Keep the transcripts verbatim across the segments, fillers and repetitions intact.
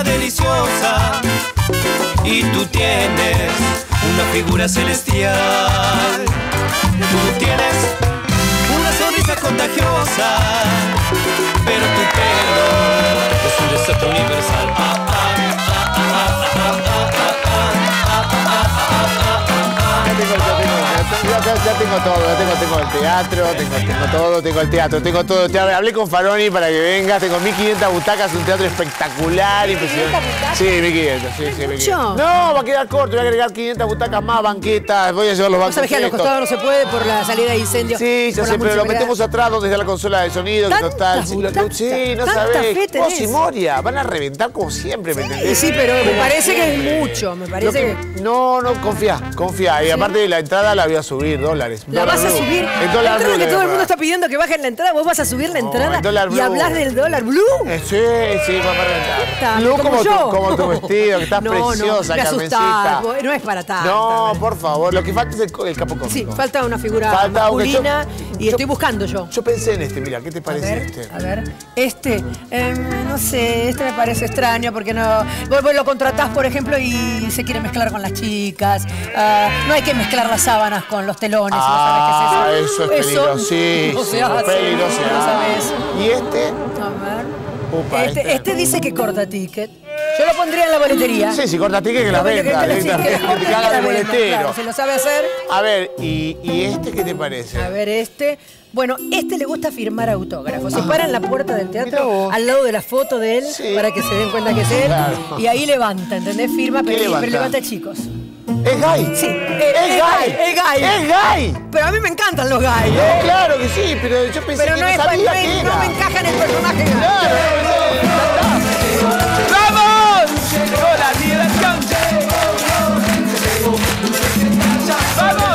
comida deliciosa y tú tienes una figura celestial. Tú tienes una sonrisa contagiosa, pero tu pelo es un desastre universal. Ah, ah, ah, ah, ah, ah, Ya, ya, ya tengo todo, ya tengo, tengo el teatro, tengo, tengo todo, tengo el teatro, tengo todo. Te hablé con Faroni para que vengas, tengo mil quinientas butacas, un teatro espectacular, impresionante. Sí, mil quinientas, sí, sí, mil quinientas. No, va a quedar corto, voy a agregar quinientas butacas más, banquetas, voy a llevar los bancos. ¿Sabes que a los costados no se puede por la salida de incendio? Sí, ya sé, pero lo metemos atrás donde está la consola de sonido, que total. Sí, no sabés. Vos y Moria, van a reventar como siempre, ¿me entendés? Sí, pero me parece que es mucho, me parece que... No, no, confía, confía. Y aparte la entrada la voy a subir, dólares. ¿La vas a subir? El dólar blue. que todo el mundo está pidiendo que bajen la entrada, vos vas a subir la entrada y hablas del dólar blue. Sí, sí, va a reventar. Blue como tu, como tu vestido, que estás no, preciosa, no, Carmencita. No es para tanto. No, por favor, lo que falta es el, el capo cómico. Sí, falta una figura falta masculina yo, y estoy yo, buscando yo. Yo pensé en este, mira, ¿qué te parece a ver, este? A ver, este, eh, no sé, este me parece extraño porque no... Vos, vos lo contratás, por ejemplo, y se quiere mezclar con las chicas. Uh, no hay que mezclar las sábanas con los telones. Ah, ¿sabes qué es eso? Eso es peligrosísimo. No se hace. Peligrosísimo. No sabes. ¿Y este? A ver. Upa, este, este. este dice que corta ticket. Yo lo pondría en la boletería. Sí, sí, corta ticket que la venda. Que te haga de boletero. Se lo sabe hacer. A ver, ¿y, ¿y este qué te parece? A ver, este... Bueno, este le gusta firmar autógrafos. Se para en la puerta del teatro, al lado de la foto de él, sí, para que se den cuenta que es él. Claro. Y ahí levanta, ¿entendés? Firma, pero levanta? pero levanta chicos. ¿Es gay? Sí, es, es, es gay. Es gay. Es gay. Pero a mí me encantan los gays. No, ¿eh? Claro que sí, pero yo pensé pero que no, no sabía no, que es, era. No me encaja en el personaje gay. Claro, ¡vamos! Llegó la liberación. ¡Vamos!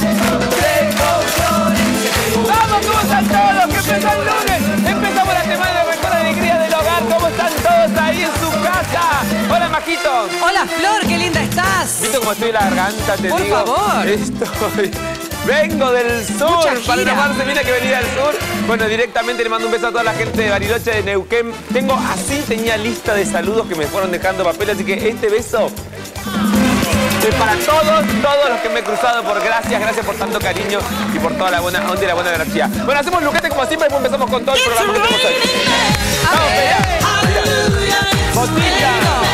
¡Vamos! ¿Cómo están todos? ¡Que empezó el lunes! Empezamos la semana de mejor alegría del hogar. ¿Cómo están todos ahí en su casa? Hola, Majito. Hola, Flor, qué linda estás. ¿Viste cómo estoy en la garganta? Te Por digo. favor. Estoy... Vengo del sur, para tomarse, mira que venía del sur. Bueno, directamente le mando un beso a toda la gente de Bariloche, de Neuquén. Tengo, así tenía lista de saludos que me fueron dejando papel, así que este beso es para todos, todos los que me he cruzado por gracias, gracias por tanto cariño y por toda la buena onda y la buena energía. Bueno, hacemos luquete como siempre y después empezamos con todo el programa que tenemos hoy. ¡Vamos, allá! ¡Botilla!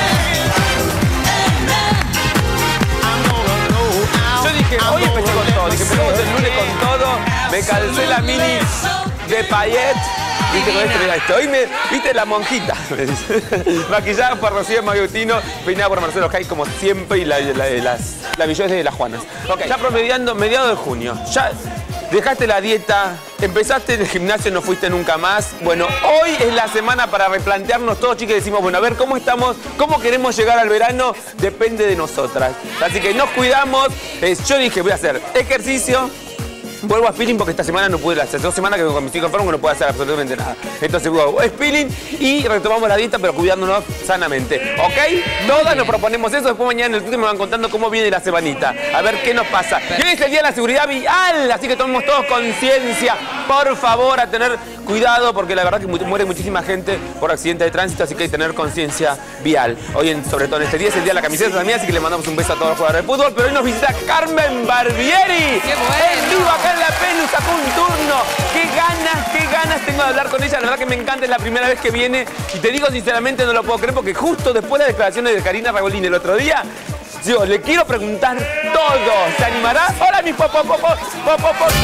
Yo dije, hoy empecé con todo, dije, empezamos el lunes con todo, me calcé la mini de Payet, viste, con este, mira esto, hoy me, viste, la monjita, me dice, maquillada por Rocío Magutino, peinada por Marcelo Jai, como siempre, y la, la, las, la belleza de las Juanas. Ok, ya promediando, mediados de junio, ya dejaste la dieta, empezaste en el gimnasio, no fuiste nunca más. Bueno, hoy es la semana para replantearnos todos, chicos, y decimos, bueno, a ver, ¿cómo estamos? ¿Cómo queremos llegar al verano? Depende de nosotras. Así que nos cuidamos. Eh, yo dije, voy a hacer ejercicio. Vuelvo a spinning porque esta semana no pude, hace dos semanas que vengo con mis hijos enfermos que no puedo hacer absolutamente nada. Entonces vuelvo a spinning y retomamos la dieta, pero cuidándonos sanamente. ¿Ok? Todas nos proponemos eso. Después mañana en el Twitter me van contando cómo viene la semanita. A ver qué nos pasa. Y hoy es el día de la seguridad vial, así que tomemos todos conciencia. Por favor, a tener cuidado porque la verdad que muere muchísima gente por accidente de tránsito, así que hay que tener conciencia vial. Hoy, en, sobre todo en este día, es el día de la camiseta también, así que le mandamos un beso a todos los jugadores de fútbol. Pero hoy nos visita Carmen Barbieri. ¡Qué bueno! En vivo acá en la Pelu, sacó un turno. ¡Qué ganas, qué ganas tengo de hablar con ella! La verdad que me encanta, es la primera vez que viene. Y te digo sinceramente, no lo puedo creer porque justo después de las declaraciones de Karina Ragolini el otro día, yo le quiero preguntar todo. ¿Se animará? ¡Hola, mis popopopos! ¡Popopopos!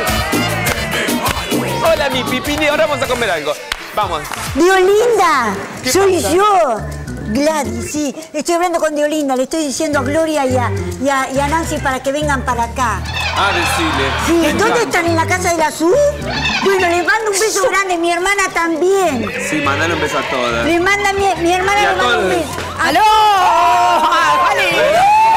Hola, mi pipini, ahora vamos a comer algo. Vamos. Diolinda, soy pasa? yo. Gladys, sí. Estoy hablando con Diolinda, le estoy diciendo a Gloria y a, y a, y a Nancy para que vengan para acá. Ah, decile. Sí, ¿dónde están? ¿En la casa de la Su? Bueno, les mando un beso grande, mi hermana también. Sí, mandale un beso a todas. Le manda mi, mi hermana, le manda un beso. ¡Aló! ¡Vale!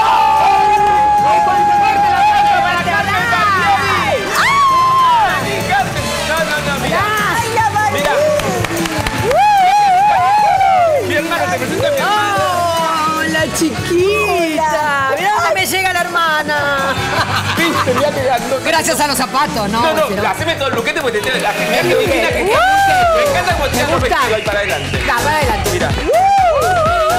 Chiquita, mirá dónde me llega la hermana. ¿Viste? Mirá que no, Gracias a los zapatos, ¿no? No, no, Pero... haceme todo el luquete porque te la mirá que divina que uh, me encanta como te el vestido ahí para adelante. Da, para adelante. Mira.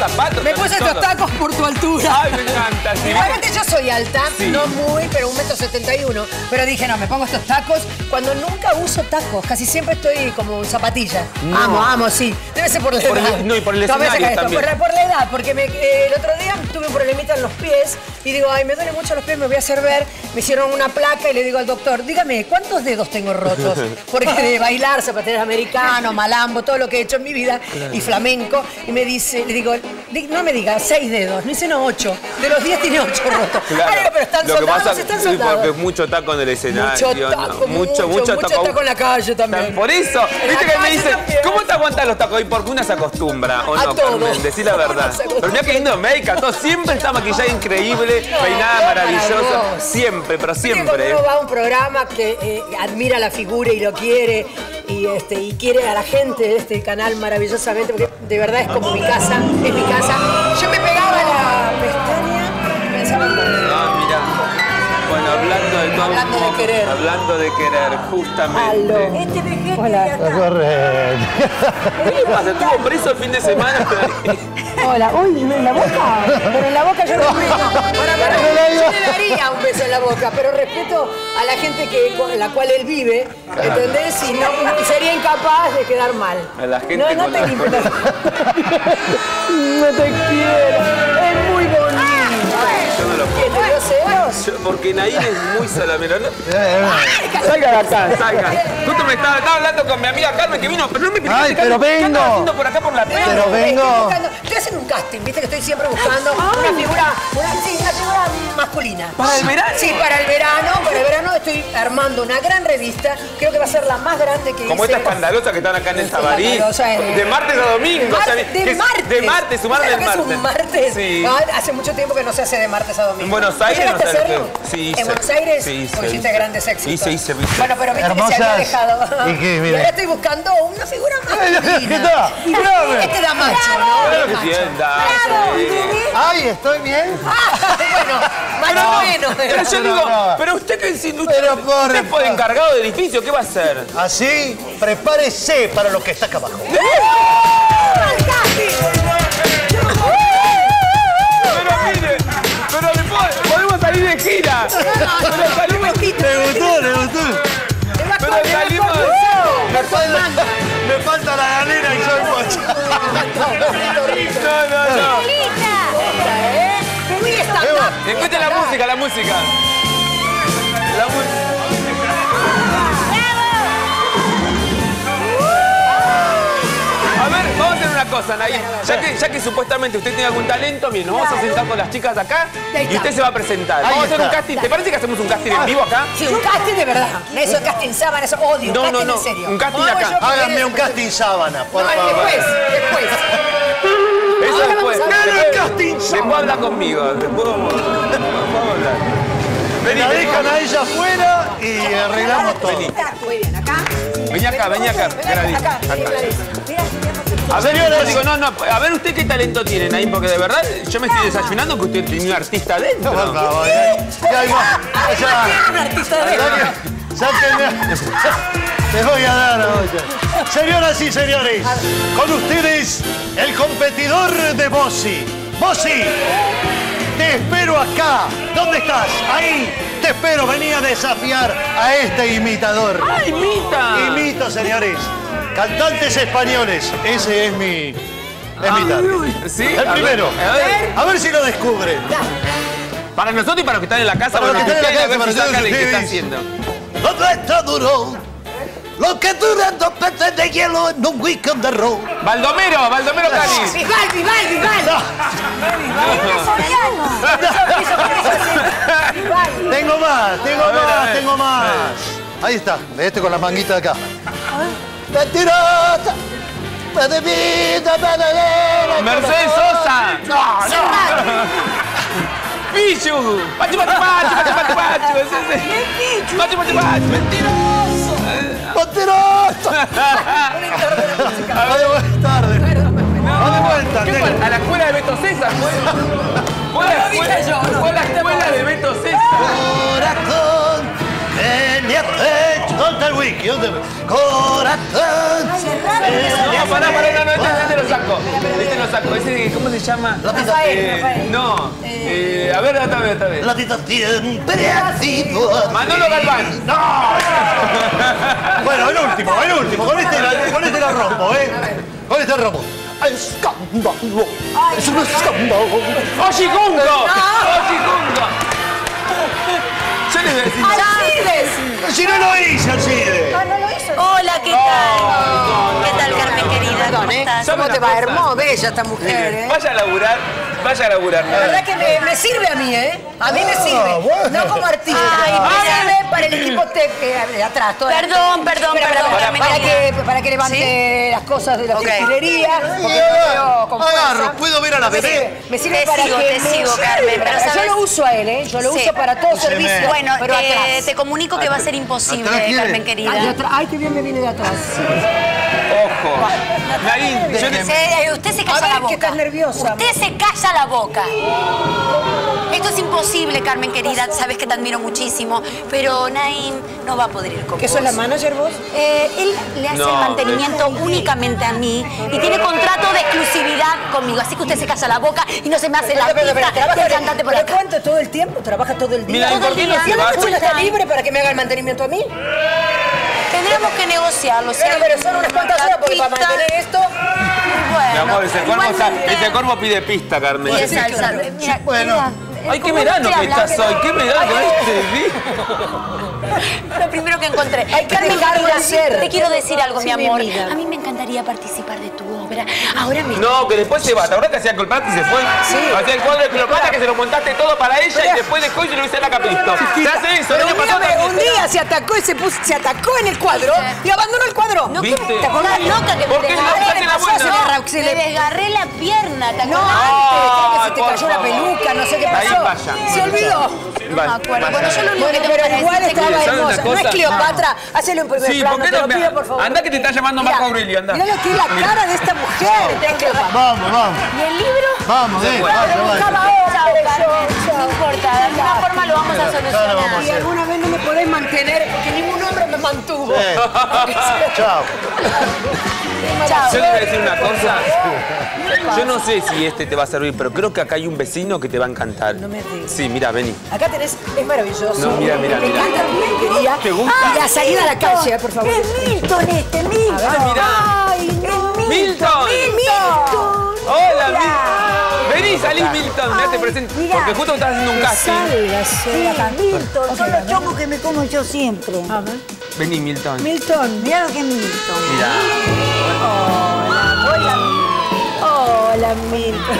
zapatos. Me puse estos tacos por tu altura. Ay, me encanta. Sí. Igualmente yo soy alta, Sí. no muy, pero un metro setenta y uno. Pero dije, no, me pongo estos tacos cuando nunca uso tacos. Casi siempre estoy como en zapatilla. No. Amo, amo, sí. Debe ser por la Por el- edad. no, y por el No, me escenario saca esto. también. Por la, por la edad, porque me, eh, el otro día tuve un problemita en los pies y digo, ay, me duelen mucho los pies, me voy a hacer ver. Me hicieron una placa y le digo al doctor, dígame, ¿cuántos dedos tengo rotos? Porque de bailar, zapateros americanos, malambo, todo lo que he hecho en mi vida, y flamenco. Y me dice, le digo, di- no me diga seis dedos, me dice no, ocho. De los diez tiene ocho rotos. Claro. Ay, pero están Lo que soldados, pasa están sí, soldados. porque es mucho taco en el escenario. Mucho ¿no? taco, mucho, mucho, mucho mucho taco. taco en la calle también. Por eso, En viste la que me calle dicen, también. ¿cómo te aguantan los tacos? Y porque una se acostumbra, ¿o A no, todo. Carmen? Decí la verdad. Uno se acostumbra. Pero mira qué lindo make-up, todo siempre está maquillada increíble, peinada qué maravillosa. maravilloso. Siempre, pero Viste que siempre. cuando uno va a un programa que eh, admira la figura y lo quiere y, este, y quiere a la gente de este canal maravillosamente, porque de verdad es como mi casa, es mi casa. Yo me pegaba la pestaña y pensaba en volver. Ah, mira. Bueno, hablando de todo Hablando un de poco, querer. hablando de querer, justamente. Aló. Este vejete Hola. de acá. Correcto. ¿Qué pasa? ¿Estuvo preso el fin de semana? Hola, uy, ¿en la boca? Pero en la boca yo respeto. Para, para, yo le daría un beso en la boca, pero respeto a la gente que, con la cual él vive, ¿entendés? Y no, no- sería incapaz de quedar mal. A la gente no, no con te la- limpies. No te quiero. Es muy bonito. Yo no lo ¿Qué, te dio celos? Yo- porque Nair es muy salamero. ¿no? Salga de acá, salga. Justo me estaba, estaba hablando con mi amiga Carmen que vino, pero no me explicaste, Ay, pero Carmen, ¿qué andas vengo. haciendo por acá por la pena? Pero Estoy vengo. buscando- Estoy haciendo un casting, viste que estoy siempre buscando una figura, una, sí, una figura masculina. ¿Para el verano? Sí, para el verano. Para el verano estoy armando una gran revista. Creo que va a ser la más grande que Como hice. estas escandalosas que están acá en el Esta Sabarí. escandalosa es- De martes a domingo. Mar- o sea, de, que es- martes. De martes, sumar ¿Sabes del lo que martes. es un martes? Sí. Ah, hace mucho tiempo que no se hace de martes a domingo. En Buenos Aires ¿Llegaste no a sé hacerlo? qué. Sí, hice. En Buenos Aires, Sí, hice, porque hiciste hice. grandes éxitos. Hice, hice, hice. Bueno, pero viste que se había Hermosas. dejado. ¿Y qué? Y Mire. ahora estoy buscando una figura masculina. ¿Qué tal? Grave. Este da macho, ¿no? Claro Da que macho. sienta. sí. Ay, ¿estoy bien? Ah, bueno, macho bueno. Pero yo No, digo, no. pero usted que si usted, Pero por- usted es por encargado del edificio, ¿qué va a hacer? Así, prepárese para lo que está acá abajo. Pero mire, pero después podemos salir de gira. Pero salimos, ¿Le gustó? ¿Le gustó? pero salimos. Me falta, me falta la galera y soy pocha. No, no, no. Muy stand-up. Escuchen la música, la música. La música. A ver, vamos a hacer una cosa, Nair. Ya que, ya que supuestamente usted tiene algún talento, bien, nos vamos a sentar con las chicas de acá y usted se va a presentar. Vamos a hacer un está. casting. ¿Te parece que hacemos un casting en vivo acá? Sí, un casting de verdad. No eso casting sábana, eso odio. No, casting no, no. en serio. Un casting ¿Cómo hago acá. yo que Háganme quieres- un casting sábana, por No, favor. después, después. Eso Ahora después. vamos a hablar Después, del casting después habla conmigo. Después vamos, vamos a hablar. Vení, La vení. dejan a ella afuera y arreglamos todo. Vení. Muy bien, acá. Vení acá, vení acá. Ven Gladys. acá, acá. Acá. Mira, A ver, Señores. yo digo, no, no, a ver usted qué talento tiene, Naim, porque de verdad yo me estoy desayunando que usted tiene un artista adentro. Por favor, ya, ya, ya, ya. un artista de Sáquenme- sáquenme. Les voy a dar ahora. Señoras y señores, con ustedes el competidor de Bossi. Bossi, te espero acá. ¿Dónde estás? Ahí. Te espero. Venía a desafiar a este imitador. ¡Ah, imita! Imito, señores. Cantantes españoles. Ese es mi... Es mi target. ¿Sí? El A ver, primero. a ver. A ver si lo descubren. Para nosotros y para los que están en la casa, Para los bueno, que están en la ustedes a ver casa, si para sacan el que ustedes. está haciendo. Todo esto duró lo que duran dos peces de hielo en un weekend de roll. Baldomero, Baldomero Cali. Vival, Vival, Vival. Vival. Tengo más, tengo A ver, a más, ver. tengo más. Ahí está, este con las manguitas de acá. Mentirosa, me de vida, me de vida. Mercedes Sosa. No, no. Pichu. Pachu, pachu, pachu, pachu, pachu, pachu. Ese, ese. Pachu, pachu, pachu. Mentiroso. Mentirosa. Vale, buenas tardes. Vale, vuelta, ¿Qué tengo. fue? A la escuela de Beto César fue. Fue a la escuela, fue a la escuela de Beto César. Corazón, que le has hecho. ¿Dónde está el wiki? ¿Dónde? Corazón. que le No, has pará, pará, no, no, hecho. este es de los saco. Este lo saco. Ese, ¿cómo se llama? Rafael, Eh, Rafael. No. Eh, a ver, otra vez, otra vez. Latito siempre ha sido. Manolo Galván. ¡No! Bueno, el último, el último. Con este, la- con este la rompo, ¿eh? Con este rompo. ¡Escándalo! ¡Es un escándalo! ¡Ojigungo! ¡Ojigungo! Yo le voy a decir... ¡Alcides! Si no lo hice, Alcide. Ah, no lo hizo. Hola, ¿qué tal? ¿Qué tal, Carmen querida? ¿Cómo ¿eh? estás? ¿Sabe ¿Cómo una te va? cosa? Hermosa, bella esta mujer, ¿eh? Vaya a laburar, vaya a laburar. La verdad que me, me sirve a mí, ¿eh? A mí me sirve. bueno. No como artista. Ay, me mira. sirve para el equipo te- eh, de atrás. toda- Perdón, perdón, Espera, perdón, para, Carmen para querida. que, para que levante las cosas de la Ok. textilería. Porque no veo con fuerza. Agarro, ¿puedo ver a la Me bebé? sirve, me sirve Te para sigo, que te me- sigo, Carmen, pero Yo ¿sabes? lo uso a él, ¿eh? Yo lo Sí. uso para todo Úseme. servicio. Bueno, pero te, atrás. te comunico que va a ser imposible, ¿Atrás quiere? Carmen Ay, de querida. atrás. Ay, qué bien me viene de atrás. Ojo. Naín, yo le... Se- usted se A calla ver, la que boca. estás nerviosa. Usted se calla la boca. Esto es imposible, Carmen querida. Sabes que te admiro muchísimo. Pero Naim no va a poder ir con ¿Que vos. sos la manager vos? Eh, él le hace No, el mantenimiento únicamente a mí y tiene contrato de exclusividad conmigo. Así que usted se calla la boca y no se me hace la Pero, pero, pero, pista ¿trabaja del cantante por pero acá. cuánto todo el tiempo? ¿Trabaja todo el día? Mira, ¿y Todo por qué el no día. se ¿Y va? la noche no está libre para que me haga el mantenimiento a mí? Tendremos que negociarlo. ¿sí? Bueno, pero son unas cuantas horas porque para Pista. mantener esto... Bueno, Mi amor, ese cuervo, está- igualmente- ese cuervo pide pista, Carmen. Y es salsa. Mira, mira, Ay, qué ¿cómo verano usted que estás habla? hoy, qué verano que este vi. Lo primero que encontré. Hay que Carmen, dejarlo querida, hacer. te quiero decir algo, Sí, mi mi amor. vida. A mí me encantaría participar de tu obra. Ahora me... No, que después se va. ¿Te acuerdas que hacía Colpati y se fue? Sí. Hacía el cuadro de Cleopatra que se lo montaste todo para ella y después dejó y se lo hice a la Capristo. ¿Te hace eso? Pero ¿No un te día, pasó me- también? un día se atacó y se, puso, se atacó en el cuadro y abandonó el cuadro. No, que ¿Viste? ¿te acordás loca que ¿Por me qué no desgarré? hace la pasó? buena? No, Se me le- desgarré la pierna, ¿te No, acordás? antes, creo que se te Ay, cayó la por favor. peluca, no sé qué Ahí pasó. vaya. Se olvidó. No me acuerdo. Bueno, yo lo único Bueno, que tengo pero para igual decirte estaba que- ¿sabes una hermosa. No es cosa? Cleopatra, hacelo en primer Sí, plano, ¿por qué te no lo me- pido, por favor. Andá que te está llamando Mirá, Marco Aurelio, andá. Mirá lo que es la cara de esta mujer. de Cleopatra. Vamos, vamos. ¿Y el libro? Vamos, eh. Buscaba Vamos, ahora, Chao, pero Carmen. yo- No importa, de alguna forma lo vamos a Ya lo vamos a solucionar. Y alguna vez no me podés mantener porque ningún hombre me mantuvo. Chao. Chao. Yo le voy a decir una cosa. Yo no sé si este te va a servir, pero creo que acá hay un vecino que te va a encantar. No me digas. Sí, mira, vení. Acá tenés, es maravilloso. No, mira, mira, Me mira. encanta tu peluquería. ¿Te gusta? Y la salida a la calle, por favor. Es Milton este, Milton. Ay, mirá. Ay, no. ¡Milton! Milton. ¡Hola, Milton! Vení, salí, Milton. Mirá, te presento. mirá. Porque justo estás haciendo un casting. Sí, Milton, son los chongos que me como yo siempre. A ver. Vení, Milton. Milton. Mirá lo que es Milton. Mirá. Hola, Milton.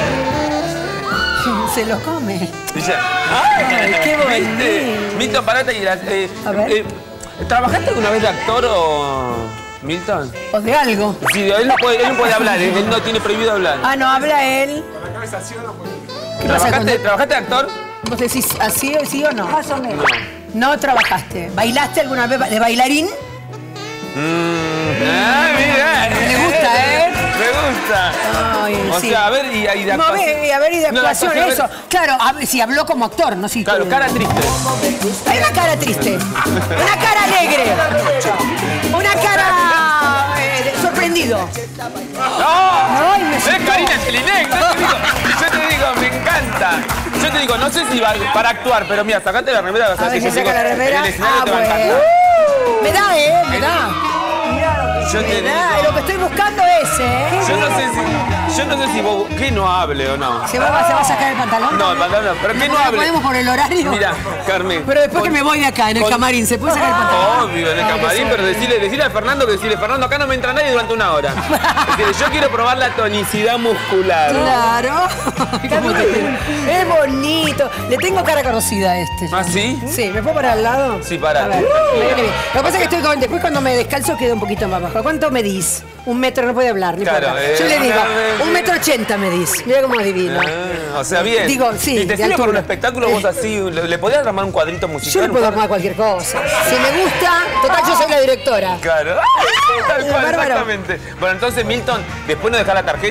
Se lo come. Dice, ¡ay, qué bonito. ¿viste? Milton, parate y las... eh, A ver. eh, ¿trabajaste alguna vez de actor o...? ¿Milton? O de algo. Sí, él no puede, él no puede hablar, él él no tiene prohibido hablar. Ah, no, habla él. ¿Qué pasa ¿Trabajaste, con ¿Trabajaste de actor? ¿Vos decís así o sí o no? Más o menos. No trabajaste. ¿Bailaste alguna vez de bailarín? Mm, ah, mira. Me gusta, ¿eh? Me gusta. Ay, O sí. sea, a ver, y, y de No, a ver, y a ver, y de No, de actuación, actuación, eso. a ver. Claro, a ver, si habló como actor, no si... Claro, cara triste. Hay una cara triste, una cara alegre, una cara eh, de- sorprendido. ¡No! Ay, me ¿Ves, asustó. Karina Jelinek? Yo te digo, yo te digo, me encanta. Yo te digo, no sé si va para actuar, pero mira, sacate la remera, vas a A ver ver, que se yo saca digo, la remera. en el escenario Ah, te va a bueno. encantar. Me da, ¿eh? Me da. Yo te Me digo, da. Lo que estoy buscando es, ¿eh? yo no sé si, yo no sé si vos, que no hable o no. ¿Se va, ¿Se va a sacar el pantalón? No, el pantalón no, pero que no ¿No hable. podemos por el horario? Mira, Carmen. Pero después que con- me voy de acá, en el con- camarín, ¿se puede sacar el pantalón? Obvio, en el Ah, camarín, que pero sí. decirle, decirle a Fernando que decirle, Fernando, acá no me entra nadie durante una hora. Decirle, yo quiero probar la tonicidad muscular. Claro. ¿Cómo te quiero? Es bonito. Le tengo cara conocida a este. ¿Ah, sí? Sí, ¿me puedo parar al lado? Sí, parate. A ver, me viene bien. Lo que pasa es que estoy con, después cuando me descalzo quedo un poquito más bajo. ¿Cuánto medís? Un metro, no puede hablar, no Claro, importa. eh, Yo le digo, eh, un metro ochenta medís. Mira cómo es divino. Ah, o sea, bien. Digo, sí, ¿Y te de sirve para un altura. espectáculo vos así? ¿Le, le podías armar un cuadrito musical? Yo le puedo un armar cualquier cosa. Si me gusta, total, yo soy la directora. Claro. Tal cual, Bárbaro. exactamente. Bueno, entonces, Milton, después nos deja la tarjeta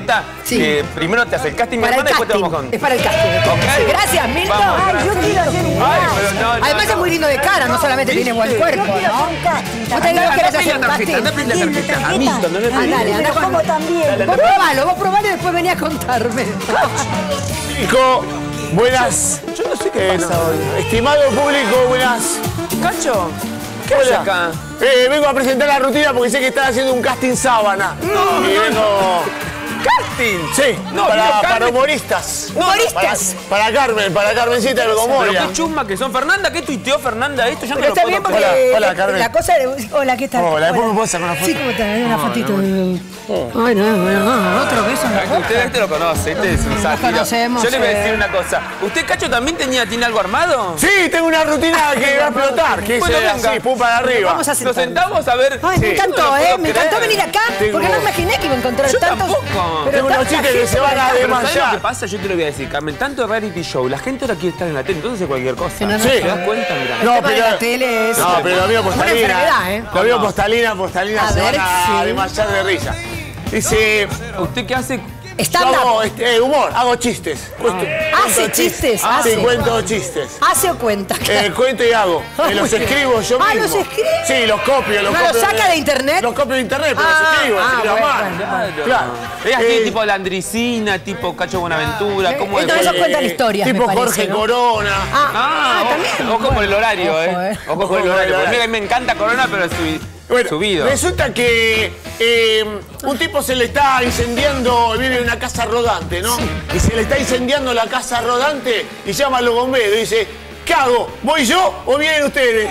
Sí. Eh, primero te hace el casting, mi Para el hermana, y después te casting. vamos con... Es para el casting. Ok. Sí, gracias, Milton. Vamos, Ay, gracias. yo quiero hacer un Ay, casting. pero no, no, Además no. es muy lindo de cara, no solamente tiene buen cuerpo, Yo quiero ¿no? hacer un casting. ¿Vos te digo que querés hacer un la casting? tarjeta, anda, la tarjeta. A mí, no le Ah, dale, anda Pero con... como también. Vos probalo, vos probalo y después venía a contarme. Hijo, buenas. Yo no sé qué pasa hoy. Estimado público, buenas. Cacho, ¿qué haces Hola. acá? Eh, vengo a presentar la rutina porque sé que están haciendo un casting sábana. No, y no, vengo... ¿Casting? Sí, No, para, no, para Carmen. humoristas. ¿Humoristas? Para, para Carmen, para Carmencita de Pero Locomoria. qué chusma que son. Fernanda, ¿qué tuiteó Fernanda esto? Yo no Pero lo está puedo bien porque creer. Hola, hola, la- Carmen. la cosa de... Hola, ¿qué tal? Hola, después me puedo sacar una foto. Sí, ¿cómo te ven? Una fotito. Ay, no, no, otro beso en la Ah, que Usted este lo conoce, este es un sátiro. conocemos, Yo le voy a eh. decir una cosa. ¿Usted, Cacho, también tenía, tiene algo armado? Sí, tengo una rutina que va a explotar. Que Bueno, es venga. así, pum para arriba. Vamos a Nos sentarnos. sentamos a ver. Ay, me Sí. encantó, No lo ¿eh? puedo Me encantó creer. venir acá Tengo- porque no imaginé que iba a encontrar Yo tantos... tampoco. Pero Tengo unos tanta chistes que gente se van a por acá. Pero ¿sabes lo desmayar. que pasa? Yo te lo voy a decir, Carmen. Tanto reality show, la gente ahora quiere estar en la tele, entonces hace cualquier cosa. no, no, Sí. ¿Te das cuenta? Mirá. No, tema de pero, la tele es- no, pero lo mío Una postalina. enfermedad, ¿eh? Lo mío No. postalina, postalina A se ver, van a sí. desmayar de risa. Dice, ¿Usted qué hace? yo Stand-up. hago este, eh, humor, hago chistes. Cuento- Hace cuento chistes, Sí, hace. cuento chistes. ¿Hace o cuenta? Eh, cuento y hago. Ah, Me los muy bien. escribo yo Ah, mismo. ¿los escribe? Sí, los copio, los ¿No copio. los saca de internet? Los copio de internet, pero Ah, los escribo, ah, escribo a bueno, mano. Claro. Claro. Es así, Eh, tipo Landricina, tipo Cacho Buenaventura. Eh, ¿Cómo es? entonces eso cuentan historias, Tipo me parece, Jorge ¿no? Corona. Ah, Ah, ah, ojo, también. ojo por el horario, Ojo, eh. eh. Ojo por el horario. Porque mira que me encanta Corona, pero subi- Bueno, subido. resulta que eh, un tipo se le está incendiando, vive en una casa rodante, ¿no? Y se le está incendiando la casa rodante y llama a los bomberos y dice, ¿qué hago? ¿Voy yo o vienen ustedes?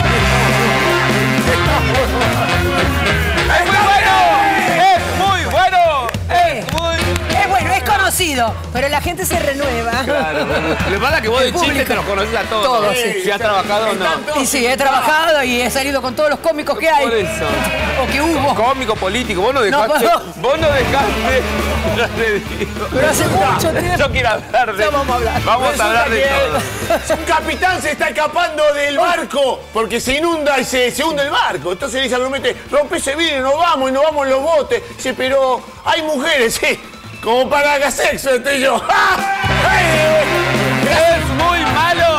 ¡Es muy bueno! ¡Es muy bueno! ¡Es muy Es bueno, es conocido, pero la gente se renueva. claro! Le pasa que vos de El chiste público. te los conoces a todos. Todos, sí. Si has trabajado o no. Están todos Y sí, he trabajado y he salido con todos los cómicos que hay. Por eso. O que hubo. Cómico, político, vos no dejaste. No, vos no dejaste. No te digo. Pero hace mucho tiempo. Yo quiero hablar de. No vamos a hablar. Vamos a hablar de Resulta todo. que un capitán se está escapando del barco porque se inunda y se, se hunde el barco. Entonces le dice al grumete, rompe ese vidrio y nos vamos y nos vamos en los botes. Dice, pero hay mujeres, sí. Como para hacer sexo, estoy yo. ¡Ah! ¡Es muy malo!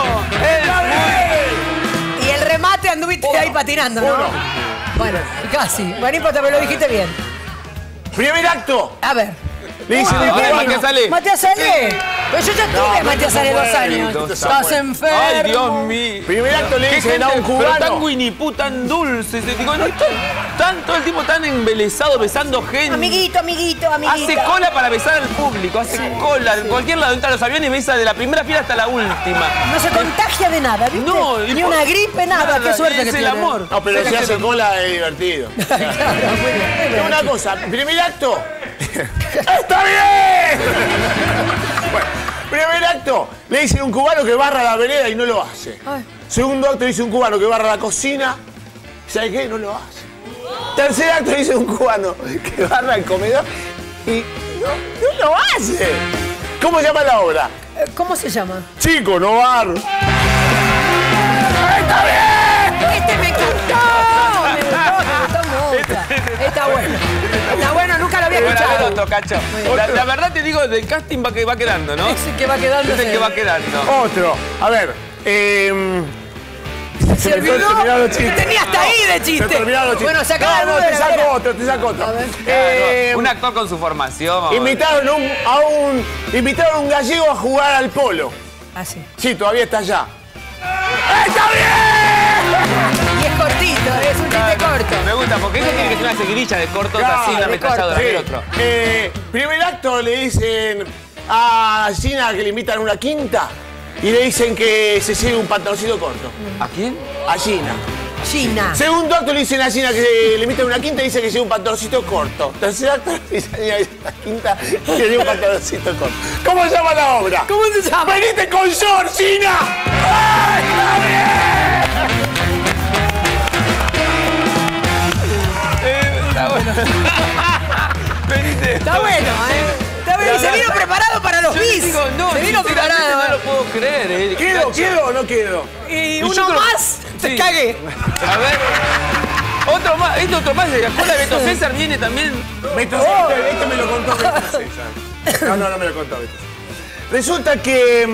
¡Es muy... Y el remate anduviste ahí patinando, ¿no? Uno. Bueno, casi. Bueno, no importa, pero lo dijiste bien. Primer acto. A ver. Le dice Ah, el ahora cubano, Matías Ale. Matías Ale. Pues yo ya No, tuve no Matías se Ale dos puede, años. no se Estás puede. enfermo. ¡Ay, Dios mío! Primer acto le ¿Qué dicen a un gente? Pero tan cubano. Winnie Pooh, tan dulce. se- Digo, no, tan, tan- todo el tiempo tan embelesado, besando gente. Amiguito, amiguito, amiguito. Hace cola para besar al público, hace cola. En cualquier lado entra a los aviones y besa de la primera fila hasta la última. No se contagia de nada, ¿viste? No, Ni y por- una gripe, nada. Qué suerte es que el tiene. amor. No, pero si hace cola es divertido. Claro, muy bien, muy bien. Una cosa, primer acto. ¡Está bien! Bueno, primer acto, le dice un cubano que barra la vereda y no lo hace. Ay. Segundo acto, le dice un cubano que barra la cocina. ¿Sabe qué? No lo hace. Tercer acto, le dice un cubano que barra el comedor y no, no lo hace. ¿Cómo se llama la obra? Eh, ¿Cómo se llama? Chico, no barro. ¡Está bien! Este me encantó. Me gustó, me gustó mucho. Está bueno. Está bueno, nunca lo había Bueno, a ver escuchado. otro, Cacho. La, la verdad te digo, del casting va, que va quedando, ¿no? Ese que va quedando. Es el que va quedando. Otro. A ver. Eh, Se me olvidó. terminaron los chistes. Tenía hasta ahí de Se chiste. terminaron los chistes. Bueno, saca no, no, te saco otro, te saco otro. Eh, Un actor con su formación. vamos a ver. invitaron un- a un invitaron a un gallego a jugar al polo. Ah, sí. Sí, todavía está allá. ¡Está bien! Y es cortito, es un chiste corto. Me gusta, porque eso tiene que ser una seguidilla de cortos Claro, así, una de ametralladora. corto. A ver Sí. otro. Eh, primer acto le dicen a Gina que le invitan a una quinta y le dicen que se sigue un pantaloncito corto. ¿A quién? A Gina. China. Segundo acto le dicen a Gina que le invitan a una quinta y dice que lleva un pantaloncito corto. Tercer acto le dicen a Gina que la quinta que lleva un pantaloncito corto. ¿Cómo se llama la obra? ¿Cómo se llama? ¡Venite con Sor, Gina! ¡Ah, está bien! Eh, está bueno. Venite. Está bueno, ¿eh? Está bueno. Y se vino preparado para los Yo les bis. digo, no, se vino sinceramente preparado. no lo puedo creer, eh. ¿Quedo, Cacho. quedo o no quedo? Y yo uno creo- más, se Sí. cague. A ver. Otro más, este otro más de la escuela de Beto César viene también. Beto César, este me lo contó Beto César. No, no, no me lo contó Beto César. Resulta que...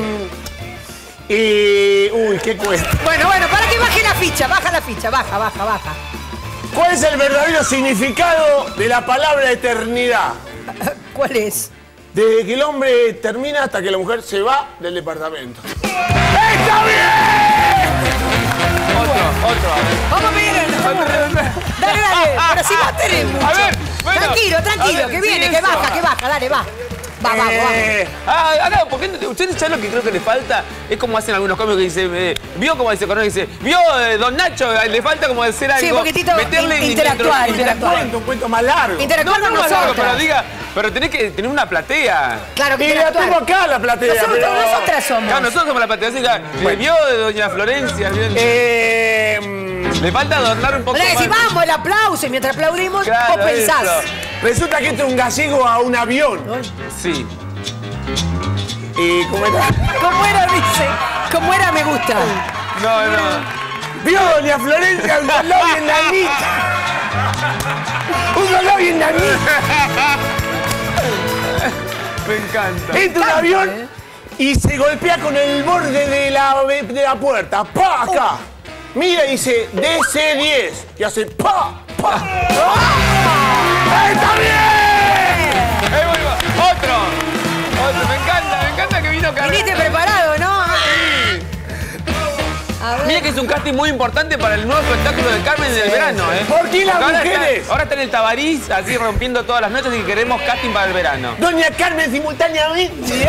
Eh, uy, qué cuesta. Bueno, bueno, para que baje la ficha, baja la ficha, baja, baja, baja. ¿Cuál es el verdadero significado de la palabra eternidad? ¿Cuál es? Desde que el hombre termina hasta que la mujer se va del departamento. ¡Está bien! Otro, otro, a ver. Vamos, miren. Dale, dale. Pero si no tenés mucho. A ver, bueno, tranquilo, tranquilo, a ver, que viene, sí, que eso. baja, que baja, dale, va. Va, va, Eh, Ah, acá, ¿por qué no? Ustedes saben lo que creo que le falta? Es como hacen algunos cómicos que dicen, eh, vio como dice Coronel, dice, vio eh, Don Nacho, eh, le falta como decir algo. Sí, un poquitito meterle in- interactuar, interactuar. cuento, un cuento más largo. Interactuar No, no, con no, nosotros. pero diga, pero tenés que tener una platea. Claro, que Y la tengo interactuar. acá la platea. Nosotros, pero- nosotras somos. Claro, nosotros somos la platea, así que le vio de Doña Florencia. bien. Eh, mm, Le falta adornar un poco Le decís, más. vamos, el aplauso, y mientras aplaudimos, Claro, vos pensás. eso. resulta que entra un gallego a un avión. Sí. ¿Y cómo era? ¿Cómo era, dice? ¿Cómo era, me gusta? No, no. Vio Doña Florencia un soló vietnamita. Un soló vietnamita. Me encanta. Entra un avión y se golpea con el borde de la, de la puerta. ¡Pa! Acá. Mira y dice D C diez. Y hace ¡pa! ¡Pa! ¡Ah! ¡Está bien! Eh, muy bueno. Otro. Otro. Me encanta, me encanta que vino Carmen. Viniste preparado, ¿no? A ver. Mira que es un casting muy importante para el nuevo espectáculo de Carmen del verano, ¿eh? ¿Por qué las Porque ahora mujeres? Está, ahora está en el Tabarís, así rompiendo todas las noches y queremos casting para el verano. Doña Carmen simultáneamente.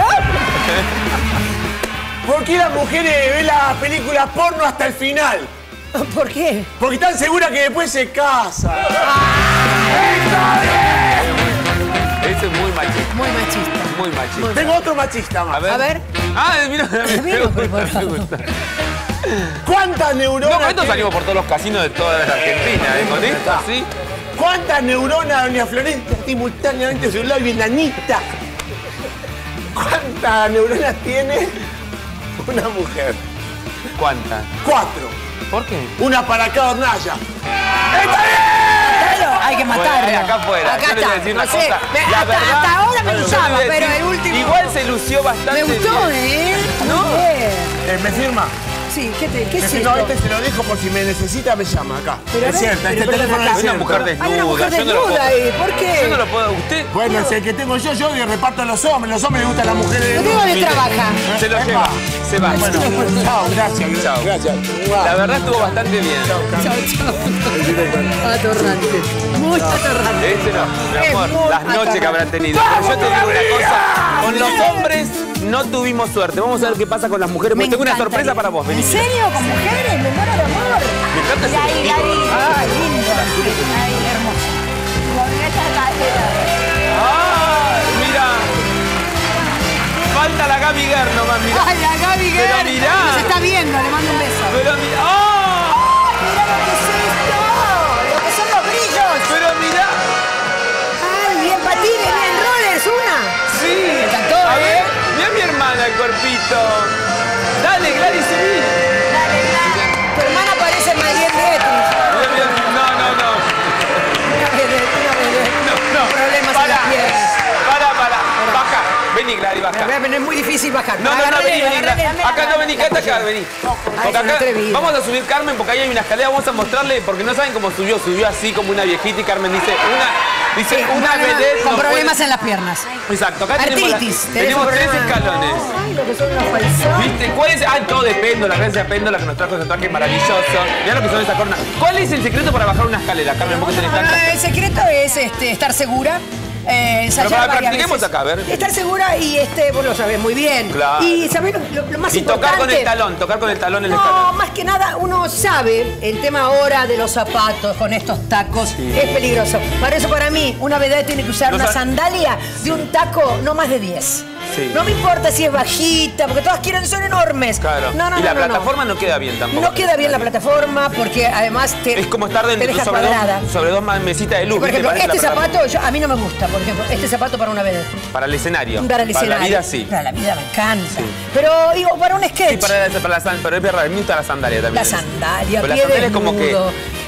¿Por qué las mujeres ven las películas porno hasta el final? ¿Por qué? Porque están seguras que después se casan. Ese es muy machista, Muy machista. muy machista. Tengo otro machista más. A ver. A ver. Ah, mira, me Vino gusta, me preparado. gusta. ¿Cuántas neuronas? No, con esto tiene- salimos por todos los casinos de toda la Argentina, ¿eh? Con esto, ¿sí? ¿Cuántas neuronas, doña Florencia, simultáneamente en su lado vietnamita? ¿Cuántas neuronas tiene una mujer? ¿Cuántas? Cuatro. ¿Por qué? Una para cada hornalla. Claro, hay que matarlo. Bueno, acá afuera. Acá Yo le voy a está. decir No una sé, cosa. me- La hasta, verdad- hasta ahora me Yo le gustaba, voy a pero decir, el último... Igual se lució bastante. Me gustó, bien. ¿eh? ¿No? Muy bien. Eh, ¿Me firma? Sí, ¿qué, te, qué es Este, esto? no, este se lo dejo por si me necesita, me llama acá. Pero a es ver, cierto, pero este perdón, teléfono acá. es Hay una cierto. mujer desnuda. Hay una mujer yo no lo desnuda puedo- ahí, ¿por qué? Yo no lo puedo. ¿Usted? Bueno, es el que tengo yo, yo le reparto a los hombres. Los hombres les gustan las mujeres. ¿Usted dónde trabaja? Se lo lleva. Se va. Bueno, chao, gracias. Chao. Gracias. La verdad estuvo bastante bien. Chao, chao. Atorrante. Muy atorrante. Este no, mi Es amor, muy las noches que atorrante. habrá tenido. Pero yo te digo una cosa, con los hombres no tuvimos suerte. Vamos a ver qué pasa con las mujeres, porque Me tengo una encantaría. sorpresa para vos. Vení. ¿En serio? ¿Con mujeres? ¿Me muero de amor? Me encanta ese Ahí, vestido. ahí. Ah, lindo. Ahí, hermoso. Con esa cadera. ¡Ah! Mira. Falta la Gaby Guerra nomás, mira. Ay, la Gaby Pero Guerra. mirá. Nos está viendo, le mando un beso. Pero mira. ¡Ah! Mira lo que es esto. Lo que son los brillos. Pero mira. Ay, bien patines, bien rollers, una. Sí. Me encantó, A ¿eh? ver, mira mi hermana el cuerpito. Dale, Gladys, subí. Dale, dale. Tu hermana parece Marielle Beatriz. Mira, mira. No, no, no. Una vedette, una vedette. No, no. Problemas en para, las piernas. para, para. Baja. Vení, Gladys, baja. Pero es muy difícil bajar. No, no, no, Agárrale, vení, vení. agárrale. Acá no, vení, quédate acá, vení. Porque es un acá atrevido. vamos a subir Carmen porque ahí hay una escalera, vamos a mostrarle, porque no saben cómo subió, subió así como una viejita y Carmen dice, una, dice, Sí, una problema- vedette con no problemas puede- en las piernas. Exacto, acá tenemos, la- Artritis. tenés tenemos un tres problema. escalones. Ay, lo que son unos falsos. ¿Viste? ¿Cuál es? Ah, todo de péndola, gracias a Péndola que nos trajo ese traje maravilloso. Mirá lo que son esas cornas. ¿Cuál es el secreto para bajar una escalera, Carmen? ¿Por qué tenés tantas? Ah, el secreto es este, estar segura. Eh, ensayar Pero para- varias practiquemos veces. acá, a ver. Estar segura y este, vos lo sabés muy bien. Claro. Y sabés lo, lo más Y importante. tocar con el talón, tocar con el talón el No, escalón. más que nada uno sabe el tema ahora de los zapatos con estos tacos es peligroso. Para eso para mí una vedette tiene que usar No una sabe- sandalia de un taco no más de diez. Sí. No me importa si es bajita, porque todas quieren son enormes. Claro. No, no, y no, la no, no. plataforma no queda bien tampoco. No queda bien la plataforma porque además te, Es como estar te dentro deja sobre cuadrada. dos, sobre dos mesitas de luz. Por ¿viste? ejemplo, Parece este la plataforma. zapato yo- a mí no me gusta, por ejemplo, este zapato para una vedette. Para el escenario. Para el escenario. Para la vida sí. Para la vida me encanta. Pero digo, para un sketch. Sí, para la, para la san- pero es verdad, me gusta la sandalia también. La sandalia, Pero la pie sandalia es como que. desnudo.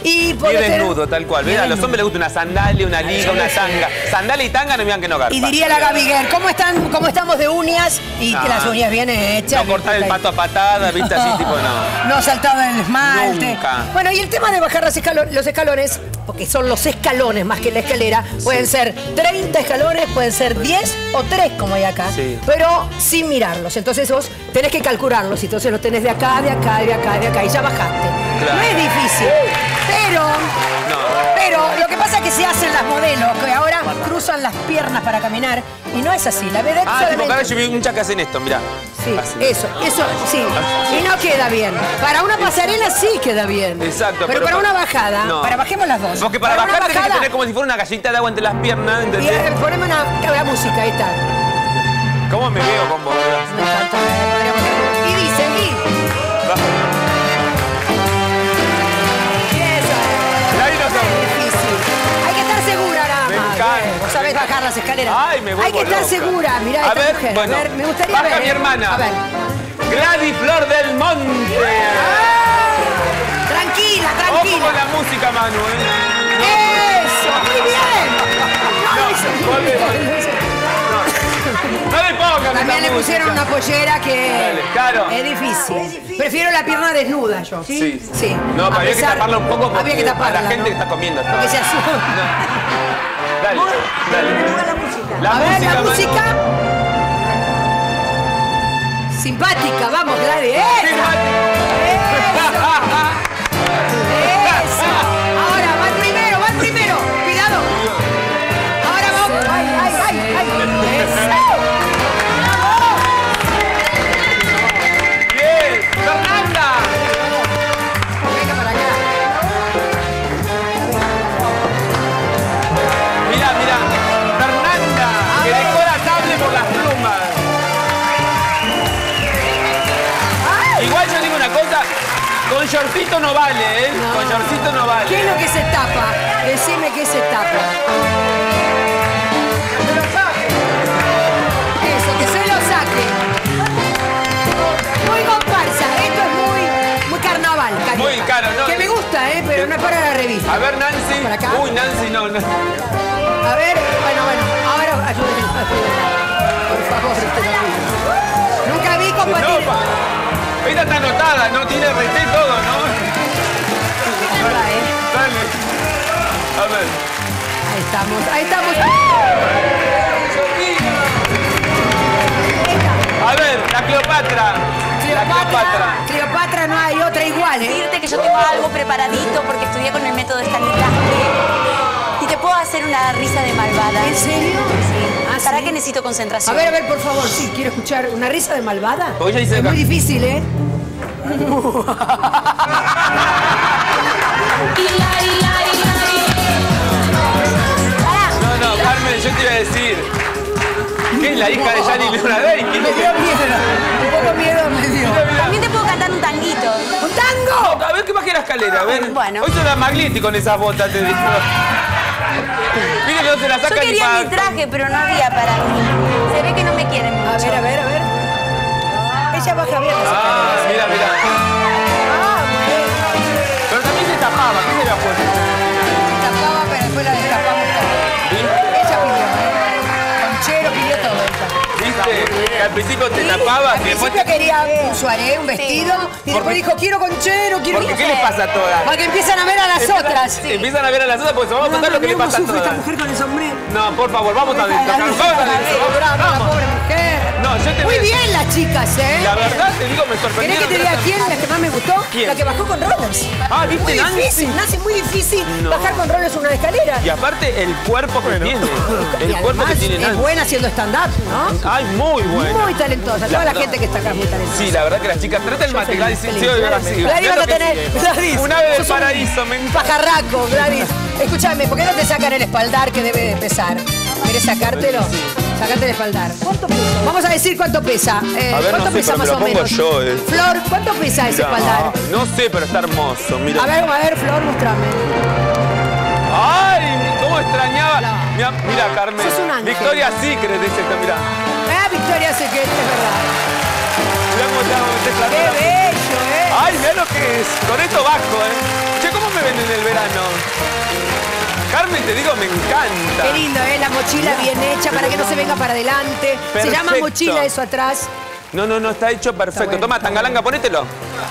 Y Y podés tener- desnudo, tal cual. Mira, a los hombres les gusta una sandalia, una liga, una tanga. Sandalia y tanga no me digan que no garpa. Y diría la Gaby Guerra, ¿cómo, están, ¿cómo estamos de uñas? Y que Ah. las uñas bien hechas. No cortar el pato a patada, viste, así tipo no. No saltado en el esmalte. Nunca. Bueno, y el tema de bajar las escalo- los escalones, porque son los escalones más que la escalera, pueden ser treinta escalones, pueden ser diez o tres como hay acá, Sí. pero sin mirarlos. Entonces vos tenés que calcularlos, y entonces los tenés de acá, de acá, de acá, de acá, y ya bajaste. Claro. No es difícil, pero... No. Pero lo que pasa es que se hacen las modelos, que ahora cruzan las piernas para caminar, y no es así. La vedette Ah, tipo, solamente... acá yo vi muchas que hacen esto, mirá. Sí, Así. eso, eso, sí. Y no queda bien. Para una pasarela sí queda bien. Exacto. Pero, para una bajada, no. para bajemos las dos. Porque para, una bajar tenés que bajada, tener como si fuera una gallita de agua entre las piernas, y, ¿entendés? eh, poneme una, la música, ahí está. ¿Cómo me veo con vos? Me encanta, eh, podríamos hacer- Y dice, y... y eso es. Ahí no sé. Difícil. Hay que estar segura nada Me más. encanta. eh. Vos sabés bajar las escaleras. Ay, me vuelvo Hay que estar loca. segura. Mirá A esta ver, mujer. bueno, a ver, me gustaría baja ver. mi eh. hermana. A ver. Gladys Flor del Monte. Tranquila, Ojo tranquila. con la música, Manu, ¿eh? Eso, muy bien. No, hizo muy volvé. bien. No le pongan También esa le pusieron música. una pollera que Dale, claro. es difícil. Prefiero la pierna desnuda yo. Sí. Sí. No, A pero había que pesar- taparla un poco porque había que taparla, a la gente ¿no? que está comiendo esto. Porque se asusta. Dale, dale. La música. La A ver, música, la Manu. música. Simpática, vamos, Gladys. ¡Esa! ¡Eso! Ahora, va el primero, va el primero. Cuidado. Ahora vamos. ¡Ay, ay, ay! ay. ¡Eso! Bien, Fernanda. Venga para acá. Mirá, mirá. Fernanda, que dejó la tablet por las plumas. Igual yo digo una cosa, con shortcito no vale, ¿eh? No. Con shortcito no vale. ¿Qué es lo que se tapa? Decime qué se tapa. Eso, que se lo saque. Muy comparsa, esto es muy, muy carnaval, carioca. Muy caro, ¿no? Que me gusta, ¿eh? Pero no es para la revista. A ver, Nancy. ¿Por acá? Uy, Nancy, no, no. A ver, bueno, bueno, ahora ayúdenme, ayúdenme. Por favor, te lo pido. Nunca vi No, compartir. pa. Esta está anotada, ¿no? Tiene R T todo, ¿no? ¿eh? Dale. A ver. Ahí estamos, ahí estamos. A ver, la Cleopatra. La Cleopatra, Cleopatra. Cleopatra no hay otra igual, ¿eh? Decirte que yo tengo algo preparadito porque estudié con el método Stanislavski. Y te puedo hacer una risa de malvada. ¿En serio? Sí. Ah, ¿Para ¿sí? qué necesito A concentración? ver, a ver, por favor, sí, quiero escuchar una risa de malvada. Oye, ya dice es acá. muy difícil, ¿eh? No, no, Carmen, yo te iba a decir. ¿Qué es la hija de Gianni Luna Day? ¿Quién Me es? dio miedo, un poco miedo me dio. También te puedo cantar un tanguito. ¡Un tango! A ver, ¿qué bajé la escalera? A ver. Bueno. Hoy son Maglietti con esas botas, te digo. Mire que no se la Yo saca ni quería para... mi traje, pero no había para mí. Se ve que no me quieren mucho. A ver, a ver, a ver. Ella baja bien las Ah, escaleras. mira, mira. Ah, bueno. Pero también se tapaba, ¿qué se había puesto? Tapaba, pero después la destapamos todo. Ella pidió, ¿eh? Conchero pidió todo ella. ¿Viste? Que al principio te Sí, tapabas al y después... principio quería un soiré, un vestido, y después Porque- dijo, quiero conchero, quiero... Porque ¿qué les pasa a todas? Porque empiezan a ver a las Empiezan- otras. Empiezan a ver a las otras porque se vamos a contar lo que le pasa a sufre esta todas. mujer con el sombrero. No, por favor, vamos a ver. La Vamos vieja, a la ver. vieja, brava, la Vamos. pobre mujer. No, yo te Muy voy a- bien las chicas, ¿eh? La verdad te digo, me ¿Querés sorprendieron. que te diga quién? La que más me gustó. ¿Quién? La que bajó con rollers. Ah, ¿viste, Muy Nancy? difícil, Nancy, muy difícil No. bajar con rollers una escalera. Y aparte, el cuerpo que tiene. Y El cuerpo que además tiene es Nancy. buena haciendo stand-up, ¿no? Ay, muy buena. Muy talentosa. Toda la verdad. gente que está acá es muy talentosa. Sí, la verdad que las chicas trata el Yo mate, feliz, Gladys. Sí, feliz. sí, ahora sí. Gladys Mirá vas lo a que tener. sigue. Gladys, Un ave del sos un paraíso, me encanta. pajarraco, Gladys. Escúchame, ¿por qué no te sacan el espaldar que debe de pesar? ¿Querés sacártelo? Sacate el espaldar. ¿Cuánto pesa? Vamos a decir cuánto pesa. Eh, A ver, ¿Cuánto no sé, pesa pero me más lo o pongo menos? yo, eh. Flor, ¿cuánto pesa ese Mirá, espaldar? ah, no sé, pero está hermoso. Mira. A ver, a ver, Flor, mostrame. Ay, cómo extrañaba. Mira, mira, Carmen. Sos un ángel. Victoria Secret es esta, mira. Ah, Victoria Secret, es verdad. Mira cómo te hago este Qué plato. bello, ¿eh? Ay, mira lo que es. Con esto bajo, eh. Che, ¿cómo me venden el verano. Carmen, te digo, me encanta. Qué lindo, ¿eh? La mochila bien hecha para que no se venga para adelante. Perfecto. Se llama mochila eso atrás. No, no, no, está hecho perfecto. Está bueno, Toma, está Tangalanga, ponételo.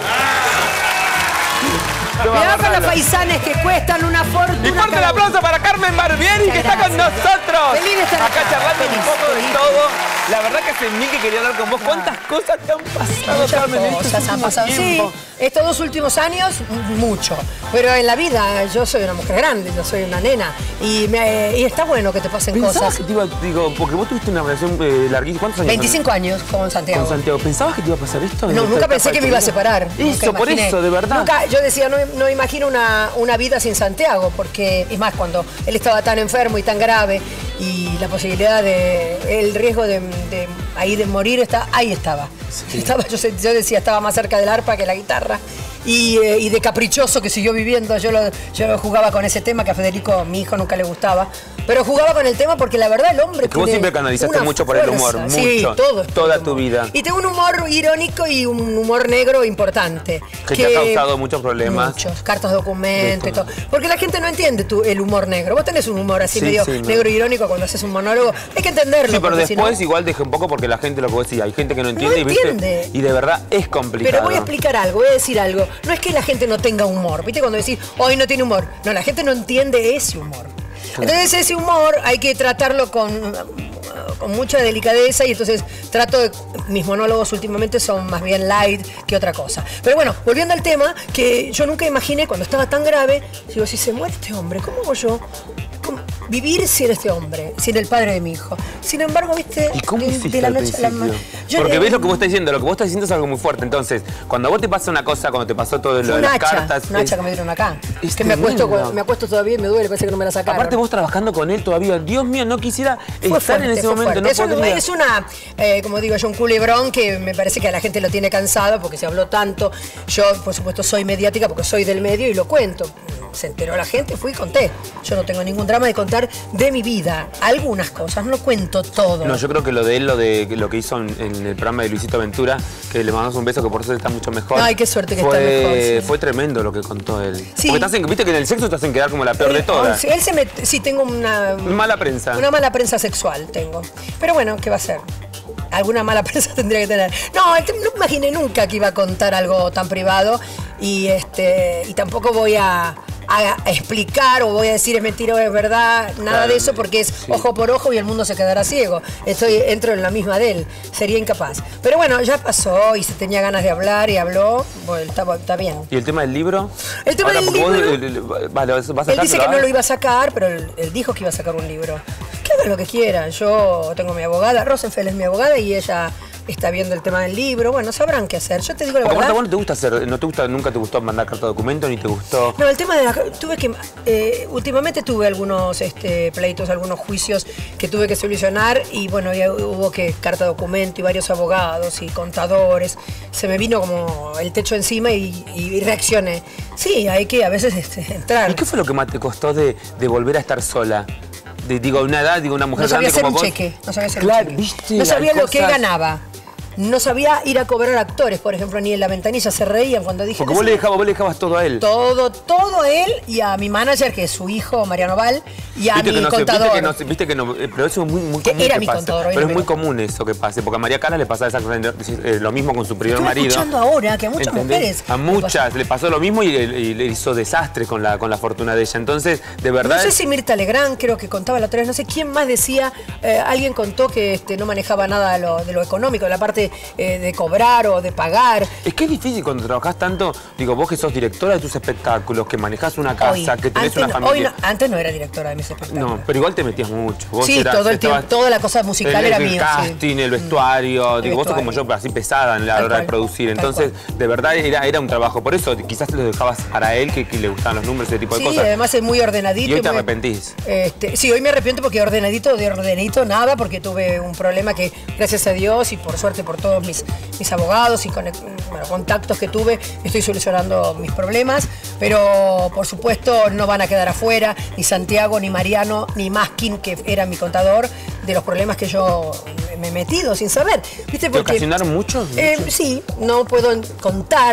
Toma, Cuidado con los agarralo. paisanes que cuestan una fortuna. Y fuerte el cada uno. aplauso para Carmen Barbieri, que está con gracias. nosotros. Feliz de estar acá acá. charlando Feliz, un poco de feliz. todo. La verdad que hace mil que quería hablar con vos. ¿Cuántas cosas te han pasado, Muchas Carmen, en estos cosas han últimos pasado. Sí, tiempos? estos dos últimos años, mucho. Pero en la vida, yo soy una mujer grande, yo soy una nena. Y, me, y está bueno que te pasen ¿Pensabas cosas. que te iba, digo, porque vos tuviste una relación eh, larguísima? ¿Cuántos años? veinticinco años con Santiago. Con Santiago. ¿Pensabas que te iba a pasar esto? No, nunca pensé que me iba a separar. Eso, Nunca por imaginé. eso, de verdad. Nunca, yo decía, no, no imagino una, una vida sin Santiago, porque, es más, cuando él estaba tan enfermo y tan grave, y la posibilidad de, el riesgo de, de ahí de morir, está, ahí estaba. Sí. Estaba yo, sé- yo decía, estaba más cerca del arpa que la guitarra. Y, eh, y de caprichoso que siguió viviendo. Yo, lo, yo jugaba con ese tema que a Federico, mi hijo, nunca le gustaba. Pero jugaba con el tema porque la verdad el hombre Es que vos tiene siempre canalizaste una mucho por el fuerza. humor, Sí, mucho, todo es por toda el tu humor. vida. Y tengo un humor irónico y un humor negro importante. Que te ha causado muchos problemas. Muchos, cartas documento y De todo. todo. Porque la gente no entiende tu, el humor negro. Vos tenés un humor así Sí, medio sí, no. negro irónico cuando haces un monólogo. Hay que entenderlo. Sí, pero porque si después no- igual dejé un poco porque la gente, lo que vos decís, hay gente que no entiende, y, ¿viste? entiende. Y de verdad es complicado. Pero voy a explicar algo, voy a decir algo. No es que la gente no tenga humor. ¿Viste cuando decís, hoy no tiene humor? No, la gente no entiende ese humor. Entonces ese humor hay que tratarlo con, con mucha delicadeza y entonces trato de... Mis monólogos últimamente son más bien light que otra cosa. Pero bueno, volviendo al tema, que yo nunca imaginé cuando estaba tan grave, digo, si se muere este hombre, ¿cómo hago yo? ¿Cómo vivir sin este hombre, sin el padre de mi hijo? Sin embargo, ¿viste? ¿Y cómo de, hiciste de la al noche a la principio? mañana. Yo Porque le- ves lo que vos estás diciendo, lo que vos estás diciendo es algo muy fuerte. Entonces, cuando a vos te pasa una cosa, cuando te pasó todo lo Fue de un las hacha, cartas... un hacha es- que me dieron acá. es Que me acuesto, tremendo. me acuesto todavía y me duele, parece que no me la sacaron. Aparte vos trabajando con él todavía, Dios mío, no quisiera Fue estar fuerte, en ese fue momento, fuerte. no es, un- podría. es una, eh, como digo yo, un culebrón que me parece que a la gente lo tiene cansado porque se habló tanto. Yo, por supuesto, soy mediática porque soy del medio y lo cuento. Se enteró la gente, fui y conté. Yo no tengo ningún drama de contar de mi vida. Algunas cosas, no lo cuento todo. No, yo creo que lo de él, lo de lo que hizo en, en el programa de Luisito Ventura, que le mandamos un beso, que por eso está mucho mejor. Ay, qué suerte que fue, está mejor, sí. Fue tremendo lo que contó él. Sí. Porque te hacen, viste que en el sexo te hacen quedar como la peor de Él- todas. Él se me... Sí, tengo una... Mala prensa. Una mala prensa sexual tengo. Pero bueno, ¿qué va a ser? Alguna mala prensa tendría que tener. No, este- no imaginé nunca que iba a contar algo tan privado y este y tampoco voy a, a explicar o voy a decir es mentira o es verdad, nada Claro, de eso porque es sí. ojo por ojo y el mundo se quedará ciego. Estoy entro en la misma de él, sería incapaz. Pero bueno, ya pasó y se tenía ganas de hablar y habló, bueno, está, está bien. ¿Y el tema del libro? El tema del porque vos, libro- eh, eh, vale, vas a Él sacar, dice ¿lo que no hagas? lo iba a sacar, pero él, él dijo que iba a sacar un libro. Que haga lo que quiera. Yo tengo mi abogada, Rosenfeld es mi abogada y ella está viendo el tema del libro. Bueno, sabrán qué hacer. Yo te digo la Porque aparte verdad. a vos no te gusta hacer, no te gusta, nunca te gustó mandar carta de documento, ni te gustó. No, el tema de la... Tuve que... eh, últimamente tuve algunos este, pleitos, algunos juicios que tuve que solucionar y bueno, ya hubo que carta de documento y varios abogados y contadores. Se me vino como el techo encima y, y reaccioné. Sí, hay que a veces este, entrar. ¿Y qué fue lo que más te costó de, de volver a estar sola? De, digo, una edad, digo, una mujer No sabía grande hacer como un vos. cheque. No sabía hacer Claro, un cheque. viste, No sabía hay lo que cosas- ganaba. No sabía ir a cobrar actores, por ejemplo, ni en la ventanilla se reían cuando dije... Porque vos le, dejabas, vos le dejabas todo a él. Todo, todo a él y a mi manager, que es su hijo, Mariano Val, y a Viste mi que no sé, contador. viste que no sé, viste que no, eh, pero eso es muy, muy Que común era que mi pase. contador, hoy Pero no es muy me- común eso que pase, porque a María Carla le pasa exactamente eh, lo mismo con su primer Estuve marido. escuchando ahora que a muchas ¿Entendés? mujeres A le muchas pasó. le pasó lo mismo y, y le hizo desastre con la, con la fortuna de ella. Entonces, de verdad... No sé es- si Mirta Legrand, creo que contaba la otra vez, no sé quién más decía, eh, alguien contó que este, no manejaba nada de lo, de lo económico, la parte eh, de cobrar o de pagar. Es que es difícil cuando trabajás tanto, digo, vos que sos directora de tus espectáculos, que manejás una casa, Hoy. que tenés Antes una no, familia... hoy no- antes no era directora de mis espectáculos. No, pero igual te metías mucho. Vos Sí, eras- todo el estabas- tiempo, toda la cosa musical el, era el mío, casting, sí. el vestuario, El digo, vos sos como vestuario. yo, así pesada en la Tal hora de cual, producir. tal Entonces, de verdad era, era un trabajo. Por eso quizás lo dejabas para él, que, que le gustaban los números, ese tipo de Sí, cosas. además es muy ordenadito. Y hoy te muy- arrepentís. Este, sí, hoy me arrepiento porque ordenadito, de ordenadito nada, porque tuve un problema que, gracias a Dios y por suerte por todos mis, mis abogados y con, bueno, contactos que tuve, estoy solucionando mis problemas, pero por supuesto no van a quedar afuera ni Santiago, ni Mariano, ni Maskin, que era mi contador, de los problemas que yo me he metido sin saber. ¿Viste? ¿Te ocasionaron mucho? Eh, sí, no puedo contar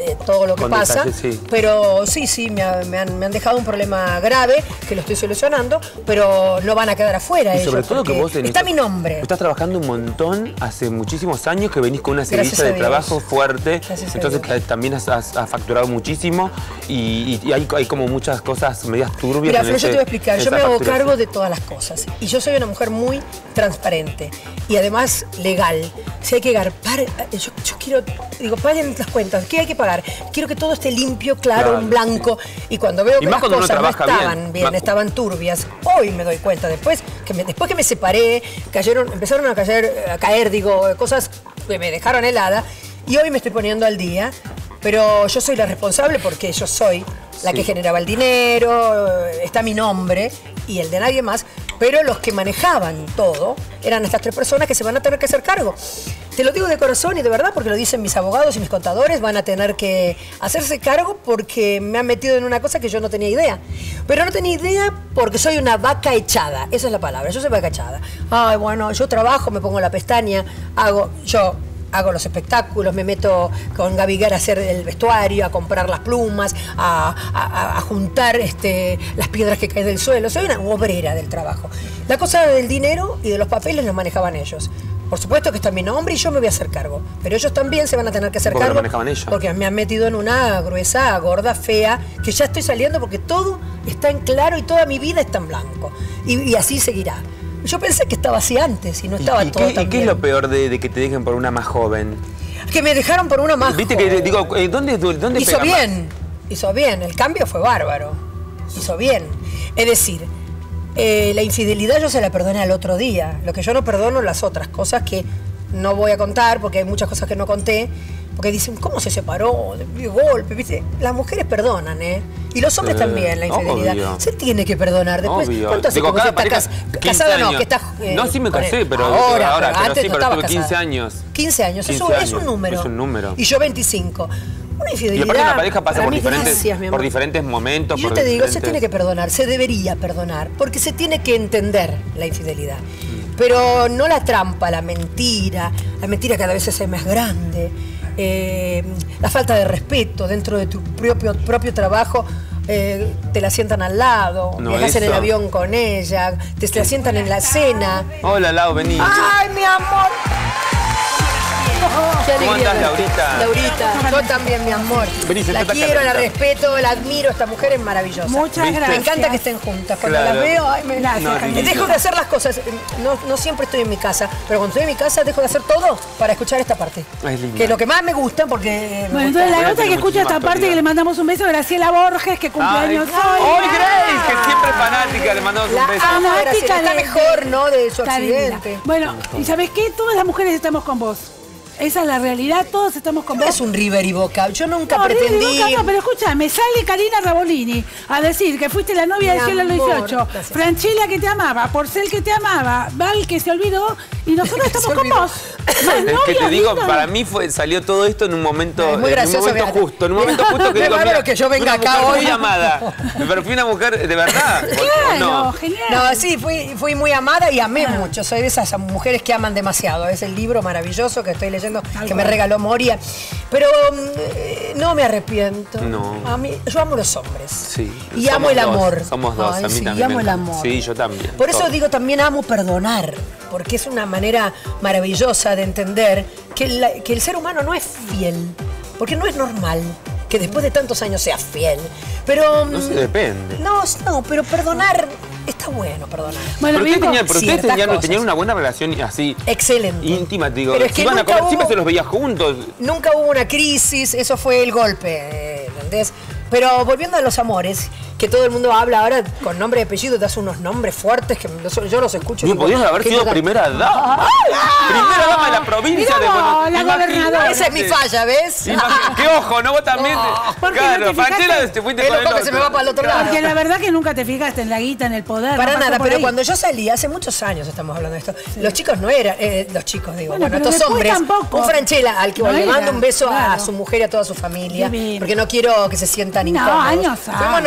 eh, todo lo que Con pasa. detalle, sí. Pero sí, sí, me, ha- me han, me han dejado un problema grave, que lo estoy solucionando, pero no van a quedar afuera Y ellos, sobre todo que porque vos en está esto- mi nombre. Estás trabajando un montón hace muchísimos años que venís con una Gracias seguidilla a de Dios. trabajo fuerte. Gracias a Entonces Dios. ta- también has, has- has facturado muchísimo y, y- y hay, hay como muchas cosas medias turbias. Mira, en Flor, yo ese- te voy a explicar. en Yo esa me hago facturación. cargo de todas las cosas. Y yo soy una mujer muy transparente. Y además legal. Si hay que garpar, yo, yo quiero, digo, paguen las cuentas. ¿Qué hay que pagar? Quiero que todo esté limpio, claro, Claro, en blanco. Y cuando veo Y que más las cuando uno cosas no trabaja bien. estaban bien, Ma- estaban turbias, hoy me doy cuenta. Después que me, después que me separé, cayeron, empezaron a caer, a caer, digo, cosas que me dejaron helada. Y hoy me estoy poniendo al día. Pero yo soy la responsable porque yo soy la Sí. que generaba el dinero, está mi nombre y el de nadie más, pero los que manejaban todo eran estas tres personas que se van a tener que hacer cargo. Te lo digo de corazón y de verdad porque lo dicen mis abogados y mis contadores, van a tener que hacerse cargo porque me han metido en una cosa que yo no tenía idea. Pero no tenía idea porque soy una vaca echada, esa es la palabra, yo soy vaca echada. Ay, bueno, yo trabajo, me pongo la pestaña, hago, yo... hago los espectáculos, me meto con Gaby Guerra a hacer el vestuario, a comprar las plumas, a, a- a juntar este, las piedras que caen del suelo. Soy una obrera del trabajo. La cosa del dinero y de los papeles los manejaban ellos. Por supuesto que está mi nombre y yo me voy a hacer cargo. Pero ellos también se van a tener que hacer ¿Por qué lo cargo. manejaban ellos? Porque me han metido en una gruesa, gorda, fea, que ya estoy saliendo porque todo está en claro y toda mi vida está en blanco. Y, y así seguirá. Yo pensé que estaba así antes y no ¿Y, estaba y todo qué, tan y qué es bien. lo peor de, de que te dejen por una más joven? Que me dejaron por una más Viste joven. que digo, eh, ¿dónde, dónde Hizo pega más? bien, hizo bien. El cambio fue bárbaro. Hizo bien. Es decir, eh, la infidelidad yo se la perdoné al otro día. Lo que yo no perdono, las otras cosas que no voy a contar, porque hay muchas cosas que no conté. Porque dicen, ¿cómo se separó? De golpe, ¿viste? Las mujeres perdonan, ¿eh? Y los hombres Sí, también, la infidelidad. obvio. Se tiene que perdonar. Después, Obvio. ¿cuánto hace Digo, que vos cada estás pareja, cas- quince casada? No, años. que estás... eh, No, sí me con casé, él. pero ahora, ahora, pero antes sí, no pero estabas tuve quince casada. años. quince años, eso quince es un años, número. es un número. Y yo veinticinco. Una Y infidelidad. aparte la pareja pasa para por mí, diferentes, gracias, mi amor. por diferentes momentos. Y yo por te digo, se diferentes- tiene que perdonar, se debería perdonar, porque se tiene que entender la infidelidad. Pero no la trampa, la mentira, la mentira cada vez es más grande, eh, la falta de respeto dentro de tu propio, propio trabajo. Eh, te la sientan al lado, No, viajas en el eso. avión con ella, te, te la sientan en la cena. Hola, Lau, vení. ¡Ay, mi amor! Qué ¿Cómo alegría. andás, Laurita? Laurita, yo también, mi amor. Vení, la sentate acá, quiero, la Laurita. respeto, la admiro. Esta mujer es maravillosa. Muchas ¿Viste? Me gracias. encanta que estén juntas. Cuando Claro. las veo, ay, me Gracias, No, Camila. dejo de hacer las cosas. No, no siempre estoy en mi casa, pero cuando estoy en mi casa dejo de hacer todo para escuchar esta parte. Es linda. Que es lo que más me gusta porque. me Bueno, gusta. entonces la Ella otra que tiene escucha esta muchísima parte, que le mandamos un beso a Graciela Borges, que cumple Ay, años ¡Hoy, Grace! Que siempre es fanática, le mandamos La un beso. amo, Fanática Graciela. Está de- mejor, ¿no? De su Está divina. accidente. Bueno, ¿y sabes qué? Todas las mujeres estamos con vos. Esa es la realidad, todos estamos con No vos. es un River y Boca. Yo nunca No, River y pretendí. Boca no, pero escúchame, sale Karina Rabolini a decir que fuiste la novia Mi de Cielo a los amor, dieciocho, gracias. Franchella que te amaba, Porcel que te amaba, Val que se olvidó, y nosotros estamos con olvidó. vos. Más Es que novios, te digo, lindos. para mí fue, salió todo esto en un momento, Es muy en un gracioso, momento fíjate. justo, en un momento justo que Qué digo, bárbaro mira, que yo venga una acá mujer hoy. muy amada, pero fui una mujer de verdad. ¿o Claro, no? genial. No, sí, fui, fui muy amada y amé mucho. Soy de esas mujeres que aman demasiado. Es el libro maravilloso que estoy leyendo, que me regaló Moria. Pero mm, eh, no me arrepiento. No. A mí, yo amo los hombres. Sí. Y somos amo el dos, amor. Somos dos, Ay, a mí sí, también. y amo me el encanta. amor. Sí, yo también. Por eso todo. digo, también amo perdonar, porque es una manera maravillosa de entender que, la- que el ser humano no es fiel, porque no es normal que después de tantos años sea fiel. Pero... No sé, mm, depende. No, no, pero perdonar, está bueno perdonar. Bueno, Pero ustedes Bingo, tenían, pero ustedes ciertas tenían, cosas. tenían una buena relación así. Excelente. Íntima, te digo. Pero es Si que iban a nunca comer, hubo- siempre se los veía juntos. Nunca hubo una crisis, eso fue el golpe, eh, ¿entendés? Pero volviendo a los amores, que todo el mundo habla ahora con nombre y apellido, das unos nombres fuertes que los- yo los escucho. y No digo, podías haber ¿qué sido total? primera dama. Primera dama de la provincia de Mirá Buenos vos, la Imagínate. gobernadora. Esa es mi falla, ¿ves? Imagínate. Qué ojo, ¿no? Vos también. te- ¿Por qué no claro, te fijaste? Franchella, te fuiste Es con el loco que otro. se me va para el otro lado. Porque la verdad que nunca te fijaste en la guita, en el poder. Para no pasó nada, por pero ahí. cuando yo salí, hace muchos años estamos hablando de esto, los chicos no eran, eh, los chicos digo, Bueno, bueno, pero estos después hombres, tampoco. un Franchella al que No le era, mando un beso a claro. su mujer y a toda su familia, Divino. porque no quiero que se sientan No, incómodos. años Fuimos antes. noviecitos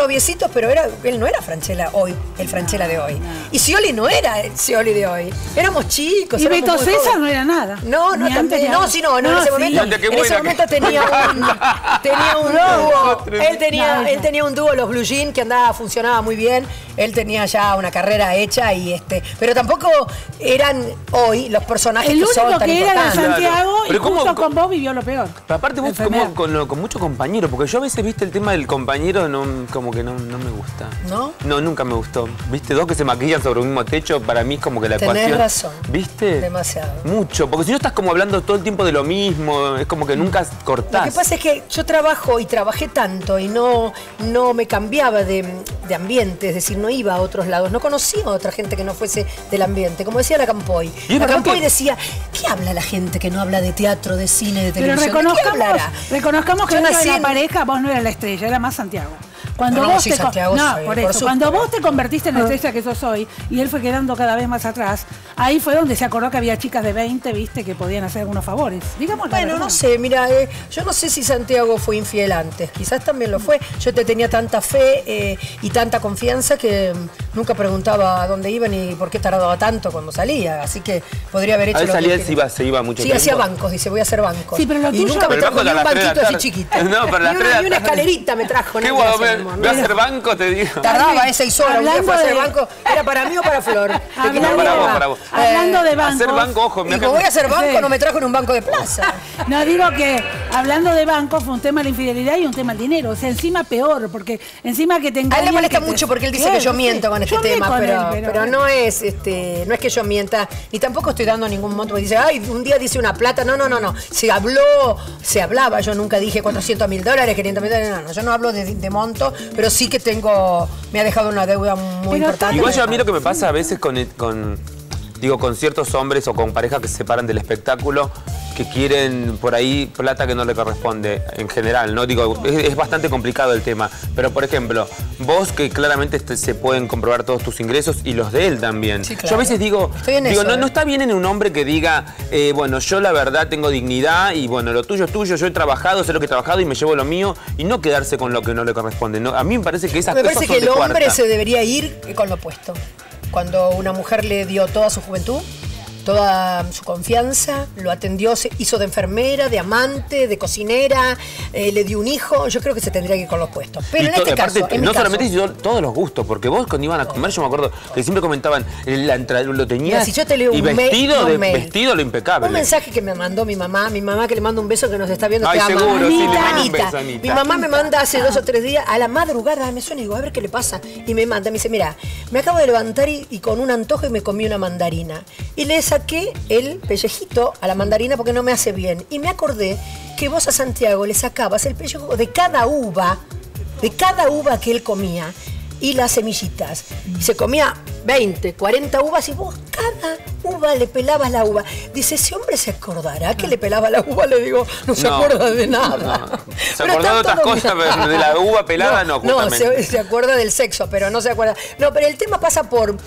momentos, pero era, él no era Franchella hoy, el Franchella de hoy. Y Scioli no era el Scioli de hoy. Éramos chicos. Y Beto César jóvenes. no era nada. No, no, también, no, sí, no, no, no, en ese sí. momento, en ese momento tenía un, tenía un dúo. Él tenía, no, él tenía un dúo, los Blue Jeans, que andaba, funcionaba muy bien. Él tenía ya una carrera hecha y este, pero tampoco eran hoy los personajes el que son único tan que era de importantes. Santiago Pero y ¿cómo- justo cómo- con vos vivió lo peor. Pero aparte vos como Enfermera. con, lo- con muchos compañeros, porque yo a veces, viste, el tema del compañero no, como que no, no me gusta. ¿No? No, nunca me gustó. Viste, dos que se maquillan sobre un mismo techo, para mí es como que la Tenés ecuación... razón. ¿Viste? Demasiado. Mucho, porque si no estás como hablando todo el tiempo de lo mismo, es como que nunca cortás. Lo que pasa es que yo trabajo y trabajé tanto y no, no me cambiaba de, de ambiente, es decir, no iba a otros lados, no conocía a otra gente que no fuese del ambiente. Como decía la Campoy. Y es La verdad Campoy que- decía, ¿qué habla la gente que no habla de teatro, de cine, de Pero televisión? ¿De qué reconozcamos, hablará? reconozcamos que Yo dentro nací de la en- pareja vos no eras la estrella, era más Santiago. Cuando No, no, vos sí, te co- Santiago no, soy, por por eso, supuesto. cuando vos te convertiste en la estrella que sos hoy y él fue quedando cada vez más atrás, ahí fue donde se acordó que había chicas de veinte, viste, que podían hacer algunos favores. Digamos la Bueno, verdad. no sé, mira, eh, yo no sé si Santiago fue infiel antes, quizás también lo fue. Yo te tenía tanta fe eh, y tanta confianza que mm, nunca preguntaba a dónde iba ni por qué tardaba tanto cuando salía, así que podría haber hecho A ver, lo salía que él, se iba, se iba mucho Sí, tiempo. hacía bancos, dice, voy a hacer bancos. Sí, pero lo y tuyo- nunca me Pero el trajo banco ni a un las tres de la banquito así tarde. chiquito. No, pero a las Ni tres de una, la ni una tarde. escalerita me trajo. Qué nada, guapo, gracias, ve- mi amor. voy a hacer banco, te digo. Tardaba eh, seis horas, un día Hablando fue a hacer de- banco, ¿era para mí o para Flor? ¿De qué Hablando, me para vos, hablaba? para vos. hablando de Eh, bancos. Hacer banco, ojo, mira Digo, que- voy a hacer banco, Sí. no me trajo en un banco de plaza. No, digo que hablando de bancos fue un tema la infidelidad y un tema el dinero. O sea, encima peor, porque encima que te A él engañan, le molesta que te- mucho porque él dice Claro, que yo sí. miento con este Yo me tema, con pero, él, pero no es este, no es que yo mienta, ni tampoco estoy dando ningún monto. Me dice, ay, un día dice una plata. No, no, no, no. Se habló, se hablaba. Yo nunca dije cuatrocientos mil dólares, quinientos mil dólares. No, no, yo no hablo de, de monto, pero sí que tengo, me ha dejado una deuda muy Pero importante. Igual yo a mí lo que me pasa a veces con, con, digo, con ciertos hombres o con parejas que se separan del espectáculo, que quieren por ahí plata que no le corresponde, en general, ¿no? Digo, es, es bastante complicado el tema. Pero, por ejemplo, vos que claramente este, se pueden comprobar todos tus ingresos y los de él también. Sí, claro. Yo a veces digo, Estoy en digo eso, no, ¿eh? no está bien en un hombre que diga, eh, bueno, yo la verdad tengo dignidad y bueno, lo tuyo es tuyo, yo he trabajado, sé lo que he trabajado y me llevo lo mío, y no quedarse con lo que no le corresponde. ¿No? A mí me parece que esas Me cosas parece son que el de hombre cuarta. se debería ir con lo opuesto. Cuando una mujer le dio toda su juventud, toda su confianza, lo atendió, se hizo de enfermera, de amante, de cocinera, eh, le dio un hijo, yo creo que se tendría que ir con los puestos. Pero Y en to- este aparte, caso, en mi no caso, solamente hizo todos los gustos, porque vos cuando iban a comer, yo me acuerdo que siempre comentaban, eh, la entrada lo tenías Mira, si yo te leo y un mail- vestido, un de, mail. vestido lo impecable. un mensaje que me mandó mi mamá, mi mamá que le mando un beso que nos está viendo, Ay, te ama. seguro, sí, le Anita, mando un Anita. beso, Anita. Mi mamá me manda hace dos o tres días, a la madrugada, me suena y digo, a ver qué le pasa. Y me manda, me dice, mira, me acabo de levantar y, y con un antojo y me comí una mandarina. Y le saqué el pellejito a la mandarina porque no me hace bien. Y me acordé que vos a Santiago le sacabas el pellejo de cada uva, de cada uva que él comía, y las semillitas. Y se comía veinte, cuarenta uvas y vos cada uva le pelabas la uva. Dice, ese hombre se acordará que le pelaba la uva. Le digo, no se No, acuerda de nada. no. Se Pero acordó de está otras todo cosas, bien. pero de la uva pelada no, No, justamente. se, se acuerda del sexo, pero no se acuerda. No, pero el tema pasa por,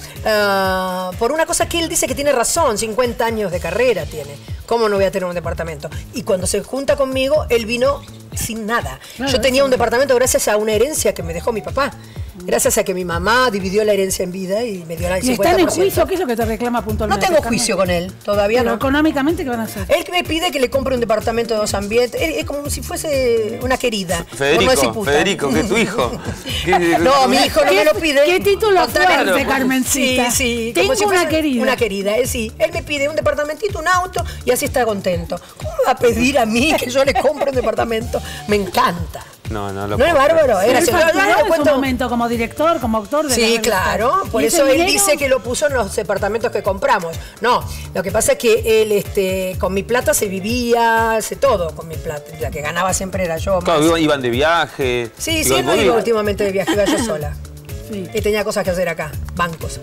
ah, por una cosa que él dice que tiene razón, cincuenta años de carrera tiene. ¿Cómo no voy a tener un departamento? Y cuando se junta conmigo, él vino sin nada. Yo tenía un departamento gracias a una herencia que me dejó mi papá. Gracias a que mi mamá dividió la herencia en vida y me dio la ¿Y cincuenta están en por ciento. juicio? ¿Qué es lo que te reclama No puntualmente? tengo Carmen? juicio con él, todavía Pero no. económicamente, ¿qué van a hacer? Él me pide que le compre un departamento de dos ambientes. Es, es como si fuese una querida. por no Federico, decir puta. Federico, que es tu hijo. ¿Qué- No, mi hijo no ¿Qué- me lo pide. qué título Contrario. fuerte, Carmencita? Sí, sí. Tengo como si una fuese querida. Una querida, él sí. Él me pide un departamentito, un auto y así está contento. ¿Cómo me va a pedir a mí que yo le compre un departamento? Me encanta. No, no lo ¿No es puedo creer. bárbaro? Era Él así. Yo- yo facturó le en su cuento- momento como director, como actor de Sí, la revista. claro. Por ¿Y eso ese él dinero? dice que lo puso en los departamentos que compramos. No, lo que pasa es que él, este, con mi plata se vivía, hace todo con mi plata. La que ganaba siempre era yo. Claro, más. iban- iban de viaje. Sí, sí, Digo, él no vos- iba últimamente de viaje, iba yo sola. Sí. Y tenía cosas que hacer acá, bancos.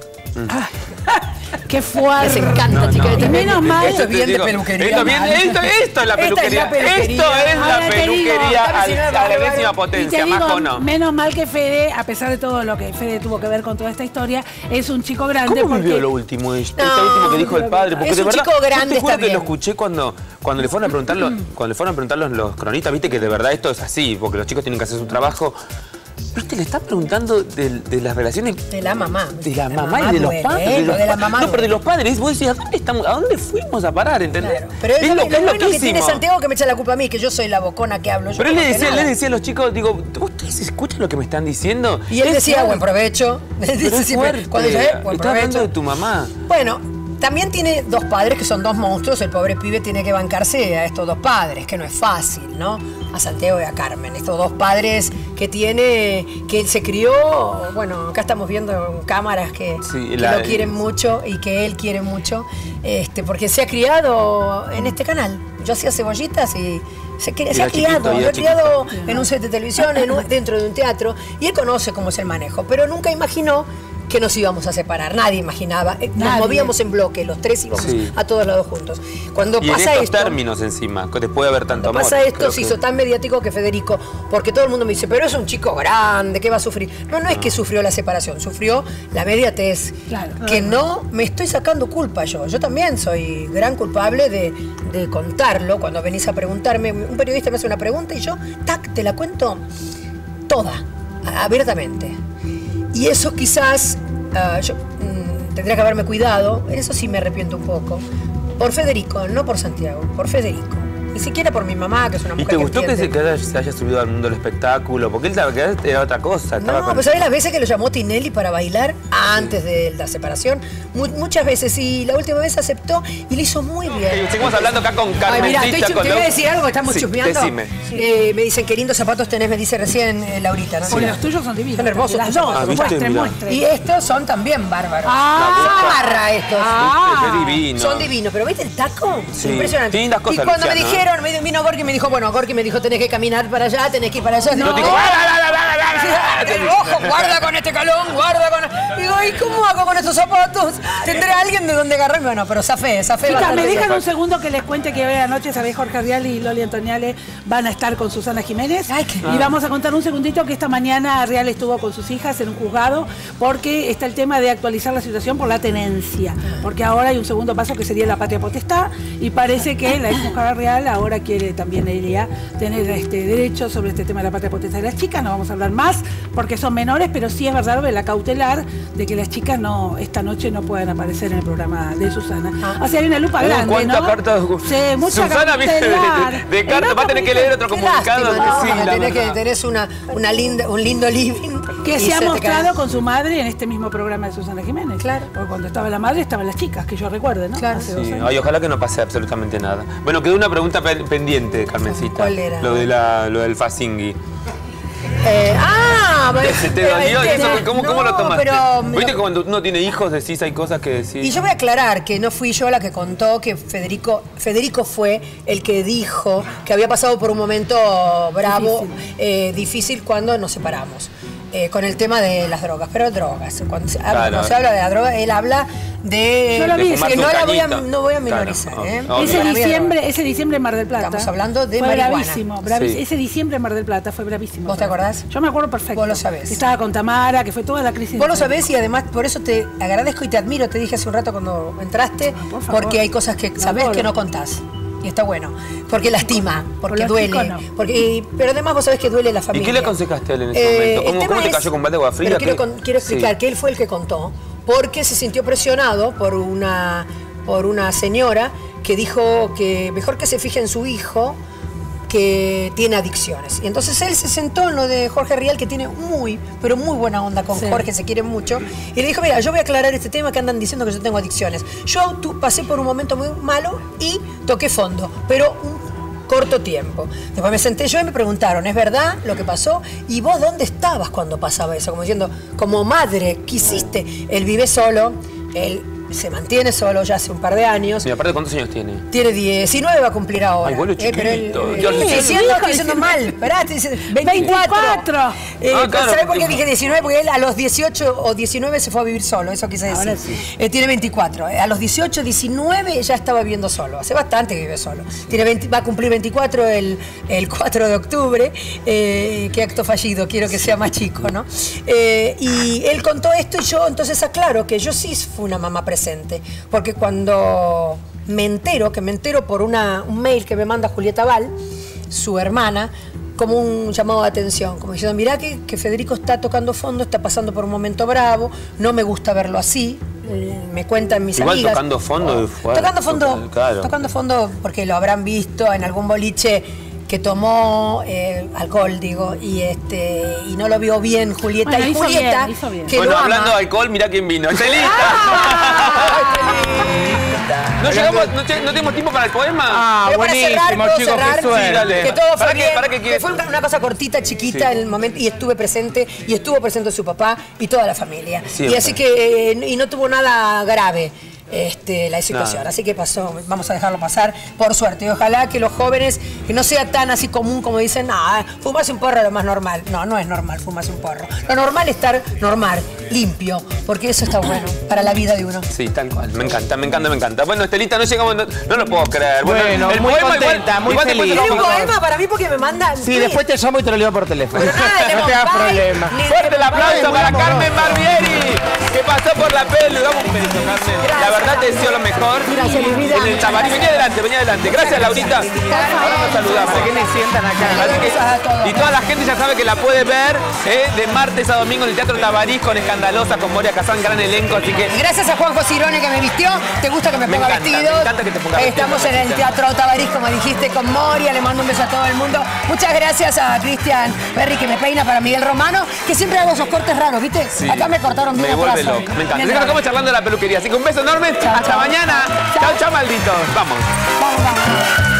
Qué Les fuerte. encanta, chicas. Y menos mal. Esto es bien de Digo, peluquería. Esto, es bien- mal. esto, esto es la Esta es la peluquería. peluquería. Esto es la Ahora te digo, peluquería a ver si al- no es a la bárbaro. décima Y te potencia, digo, más o no. menos mal que Fede, a pesar de todo lo que Fede tuvo que ver con toda esta historia, es un chico grande. ¿Cómo vivió porque lo último? Esto No, último que dijo el padre. Porque es de un verdad, chico grande, yo te juro está que bien. lo escuché cuando, cuando le fueron a preguntar los, cuando le fueron a preguntar los, los cronistas, viste que de verdad esto es así, porque los chicos tienen que hacer su trabajo. Viste, le estás preguntando de, de las relaciones... De la mamá. De la, la mamá, mamá y de los duele, padres. ¿eh? De los de la pa mamá no, pero de duele. los padres. Vos decís, ¿a dónde estamos? ¿A dónde fuimos a parar? ¿Entendés? Claro. Pero es lo, lo, lo es bueno que tiene loquísimo. Santiago que me echa la culpa a mí, que yo soy la bocona que hablo. Yo Pero él no le sé decía, nada. le decía a los chicos, digo, ¿ustedes escuchan lo que me están diciendo? Y él Es decía, fuerte. buen provecho. Él Pero dice es siempre, fuerte. cuando dice, eh, buen Estás hablando provecho. de tu mamá. Bueno, también tiene dos padres que son dos monstruos. El pobre pibe tiene que bancarse a estos dos padres, que no es fácil, ¿no? A Santiago y a Carmen. Estos dos padres que tiene, que él se crió, bueno, acá estamos viendo en cámaras que, Sí, que la- lo quieren mucho y que él quiere mucho, este, porque se ha criado en este canal. Yo hacía cebollitas y se, cri- se Era ha criado, chiquito, lo era ha criado en un set de televisión, en un- dentro de un teatro, y él conoce cómo es el manejo, pero nunca imaginó que nos íbamos a separar. Nadie imaginaba. Eh, Nos Nadie. movíamos en bloque, los tres íbamos Sí. a todos lados juntos. Cuando Y en pasa estos esto, términos encima, que después de haber tanto cuando amor. pasa esto creo se que- hizo tan mediático que Federico, porque todo el mundo me dice, pero es un chico grande, ¿qué va a sufrir? No, no es que sufrió la separación, sufrió la mediatez. Claro. Que no me estoy sacando culpa yo. Yo también soy gran culpable de, de contarlo. Cuando venís a preguntarme, un periodista me hace una pregunta y yo, tac, te la cuento toda, abiertamente. Y eso quizás, ah, yo mm, tendría que haberme cuidado, en eso sí me arrepiento un poco, por Federico, no por Santiago, por Federico. Ni siquiera por mi mamá, que es una ¿Y mujer te que gustó que se, entiende. que haya- se haya subido al mundo del espectáculo? Porque él estaba- que era otra cosa. Estaba No, con- pues ¿sabés las veces que lo llamó Tinelli para bailar antes de la separación? Mu- muchas veces, y la última vez aceptó y lo hizo muy bien. Eh, Seguimos hablando acá con Ay, Carmencita. mira, estoy chu- con te voy a Lau- decir algo que estamos Sí, chusmeando. decime. Eh, me dicen, qué lindos zapatos tenés, me dice recién eh, Laurita, ¿no? Porque los tuyos son divinos. Son hermosos Las tus dos, zapatos. Ah, ¿viste? muestre, Mirá. muestre. Y estos son también bárbaros. Ah. Barra estos. Viste, qué divino. Son divinos, pero ¿viste el taco? Sí. Impresionante. Qué lindas cosas, y cuando Luciano, me dijeron, me vino Gorky y me dijo, bueno, Gorky me dijo, tenés que caminar para allá, tenés que ir para allá. No te digo, "Ah, ah, ah, ah, ah, ah, ah". Sí, ojo, guarda con este calón, guarda con... Digo, ¿y cómo hago con estos zapatos? ¿Tendré a alguien de donde agarrarme? Bueno, pero zafé, zafé Chicas, bastante me dejan bien. un segundo que les cuente que hoy a la noche, sabés, Jorge Rial y Loli Antoniale van a estar con Susana Jiménez. Ay, qué- Y vamos a contar un segundito que esta mañana Rial estuvo con sus hijas en un juzgado porque está el tema de actualizar la situación por la tenencia. Porque ahora hay un segundo paso que sería la patria potestad y parece que la ex mujer Rial ahora quiere también ella tener este derecho sobre este tema de la patria potestad de las chicas. No vamos a hablar más porque son menores, pero sí es verdad lo de la cautelar de que las chicas no esta noche no puedan aparecer en el programa de Susana. O sea, hay una lupa Uh, grande, ¿cuántas ¿no? cartas? Sí, mucha Susana viene de, cautelar. de, de El cartas, otro va a tener que leer otro Qué comunicado. lástima, ¿no? que sí, la tenés, que, verdad. tenés una, una linda, un lindo living. Que y se ha te mostrado cae. con su madre en este mismo programa de Susana Jiménez. Claro. Porque cuando estaba la madre estaban las chicas, que yo recuerde, ¿no? Claro. Hace dos Sí, años. ay, ojalá que no pase absolutamente nada. Bueno, quedó una pregunta pe- pendiente, Carmencita. ¿Cuál era? Lo, de la, lo del Fazingui. Eh, ah, ¿Se te dolió eh, eso? ¿Cómo, cómo lo no, tomaste? Pero, Viste que cuando uno tiene hijos decís hay cosas que decís. y yo voy a aclarar que no fui yo la que contó que Federico, Federico fue el que dijo que había pasado por un momento bravo, difícil, eh, difícil cuando nos separamos. Eh, con el tema de las drogas, pero drogas. Cuando se, habla, Claro. cuando se habla de la droga, él habla de. Yo lo vi, que fumarse no un la voy a, cañito. no voy a Claro, minorizar. ok. ¿eh? Ok. Ese Para mí es diciembre, droga. ese diciembre en Mar del Plata. Estamos hablando de fue marihuana. bravísimo, bravísimo. Sí. Ese diciembre en Mar del Plata fue bravísimo. ¿Vos te acordás? Yo me acuerdo perfecto. Vos lo sabés. Estaba con Tamara, que fue toda la crisis. Vos lo de- sabés y además por eso te agradezco y te admiro. Te dije hace un rato cuando entraste, por favor. porque hay cosas que Lo sabés adoro. que no contás. Y está bueno. Porque lastima, porque los duele. chicos no. Porque, pero además vos sabés que duele la ¿Y familia. qué le aconsejaste a él en ese Eh, momento? el ¿Cómo, tema cómo te es- cayó con balde de agua fría? Pero quiero, ¿Qué? con- quiero explicar Sí. que él fue el que contó, porque se sintió presionado por una, por una señora que dijo que mejor que se fije en su hijo, que tiene adicciones. Y entonces él se sentó en lo de Jorge Rial, que tiene muy, pero muy buena onda con Sí. Jorge, se quiere mucho, y le dijo, mira, yo voy a aclarar este tema que andan diciendo que yo tengo adicciones. Yo tú, pasé por un momento muy malo y toqué fondo, pero un corto tiempo. Después me senté yo y me preguntaron, ¿es verdad lo que pasó? ¿Y vos dónde estabas cuando pasaba eso? Como diciendo, como madre, ¿qué hiciste? Él vive solo, él se mantiene solo ya hace un par de años. Y aparte, ¿cuántos años tiene? Tiene diecinueve, va a cumplir ahora. Ay, vuelo Eh, pero él- chiquito. eh, Yo estoy le- diciendo, estoy diciendo mal. Esperá, estoy diciendo veinticuatro. veinticuatro. Eh, Ah, claro, ¿Sabés por porque- qué dije diecinueve? Porque él a los dieciocho o diecinueve se fue a vivir solo, eso quise decir. Ahora sí. Eh, tiene veinticuatro. Eh, a los dieciocho, diecinueve ya estaba viviendo solo. Hace bastante que vive solo. Tiene veinte, va a cumplir veinticuatro el, el cuatro de octubre. Eh, qué acto fallido, quiero que sea más chico, ¿no? Eh, y él contó esto y yo entonces aclaro que yo sí fui una mamá presente. Porque cuando me entero, que me entero por una, un mail que me manda Julieta Val, su hermana, como un llamado de atención, como diciendo, mirá que, que Federico está tocando fondo, está pasando por un momento bravo, no me gusta verlo así, eh, me cuentan mis Igual amigas. tocando fondo y fuerte. Tocando fondo, Claro. tocando fondo porque lo habrán visto en algún boliche que tomó eh, alcohol, digo, y este y no lo vio bien Julieta. Bueno, y hizo Julieta, bien, hizo bien. que Bueno, lo hablando ama. de alcohol, mirá quién vino. ¡Estelita! No llegamos, no, no tenemos tiempo para el poema. Ah, Pero para cerrar, buenísimo, ¿puedo chicos, cerrar? qué suerte. Sí, dale. Que todo fue ¿Para qué- bien, para qué que quieres? fue una cosa cortita, chiquita en el momento, y estuve presente, y estuvo presente su papá y toda la familia. Siempre. Y así que, eh, y no tuvo nada grave. Este, la situación, Nada. así que pasó, vamos a dejarlo pasar, por suerte, y ojalá que los jóvenes, que no sea tan así común como dicen, ah, fumarse un porro es lo más normal. No, no es normal fumarse un porro. Lo normal es estar normal, limpio, porque eso está bueno para la vida de uno. Sí, tal cual. Me encanta, me encanta, me encanta. Bueno, Estelita, no llegamos, no, no lo puedo creer. Bueno, muy contenta, muy igual después feliz. te lo ¿Tiene un vamos a- poema para mí porque me mandan? Sí, después te llamo y te lo leo por teléfono. Ah, No te hagas Bye. problema. Ni- Fuerte el aplauso Ay, para muy Carmen amorosa. Barbieri, que pasó por la pelu. Damos un beso, Carmen. La verdad te deseo lo mejor. Gracias, mi vida. En el Tabarí. Vení adelante, vení adelante. Gracias, Laurita. Ahora nos saludamos. ¿Para qué me sientan acá? Así que- y toda la gente ya sabe que la puede ver eh, de martes a domingo en el Teatro Tabarís con Escandalosa, con Moria Kazán, gran elenco. Así que Gracias a Juanjo Cirone que me vistió. ¿Te gusta que me Me ponga encanta, vestido? me encanta que te ponga vestido, Estamos me en el encanta. Teatro Tabarís, como dijiste, con Moria. Le mando un beso a todo el mundo. Muchas gracias a Cristian Berry que me peina, para Miguel Romano, que siempre hago esos cortes raros, ¿viste? sí, Acá me cortaron bien me vuelve atrás hoy. loca. Me encanta. Bien Así que nos raro. estamos charlando de la peluquería. Así que un beso enorme. Chao, Hasta chao. mañana. Chao. Chao, chao, malditos. Vamos. Vamos, vamos.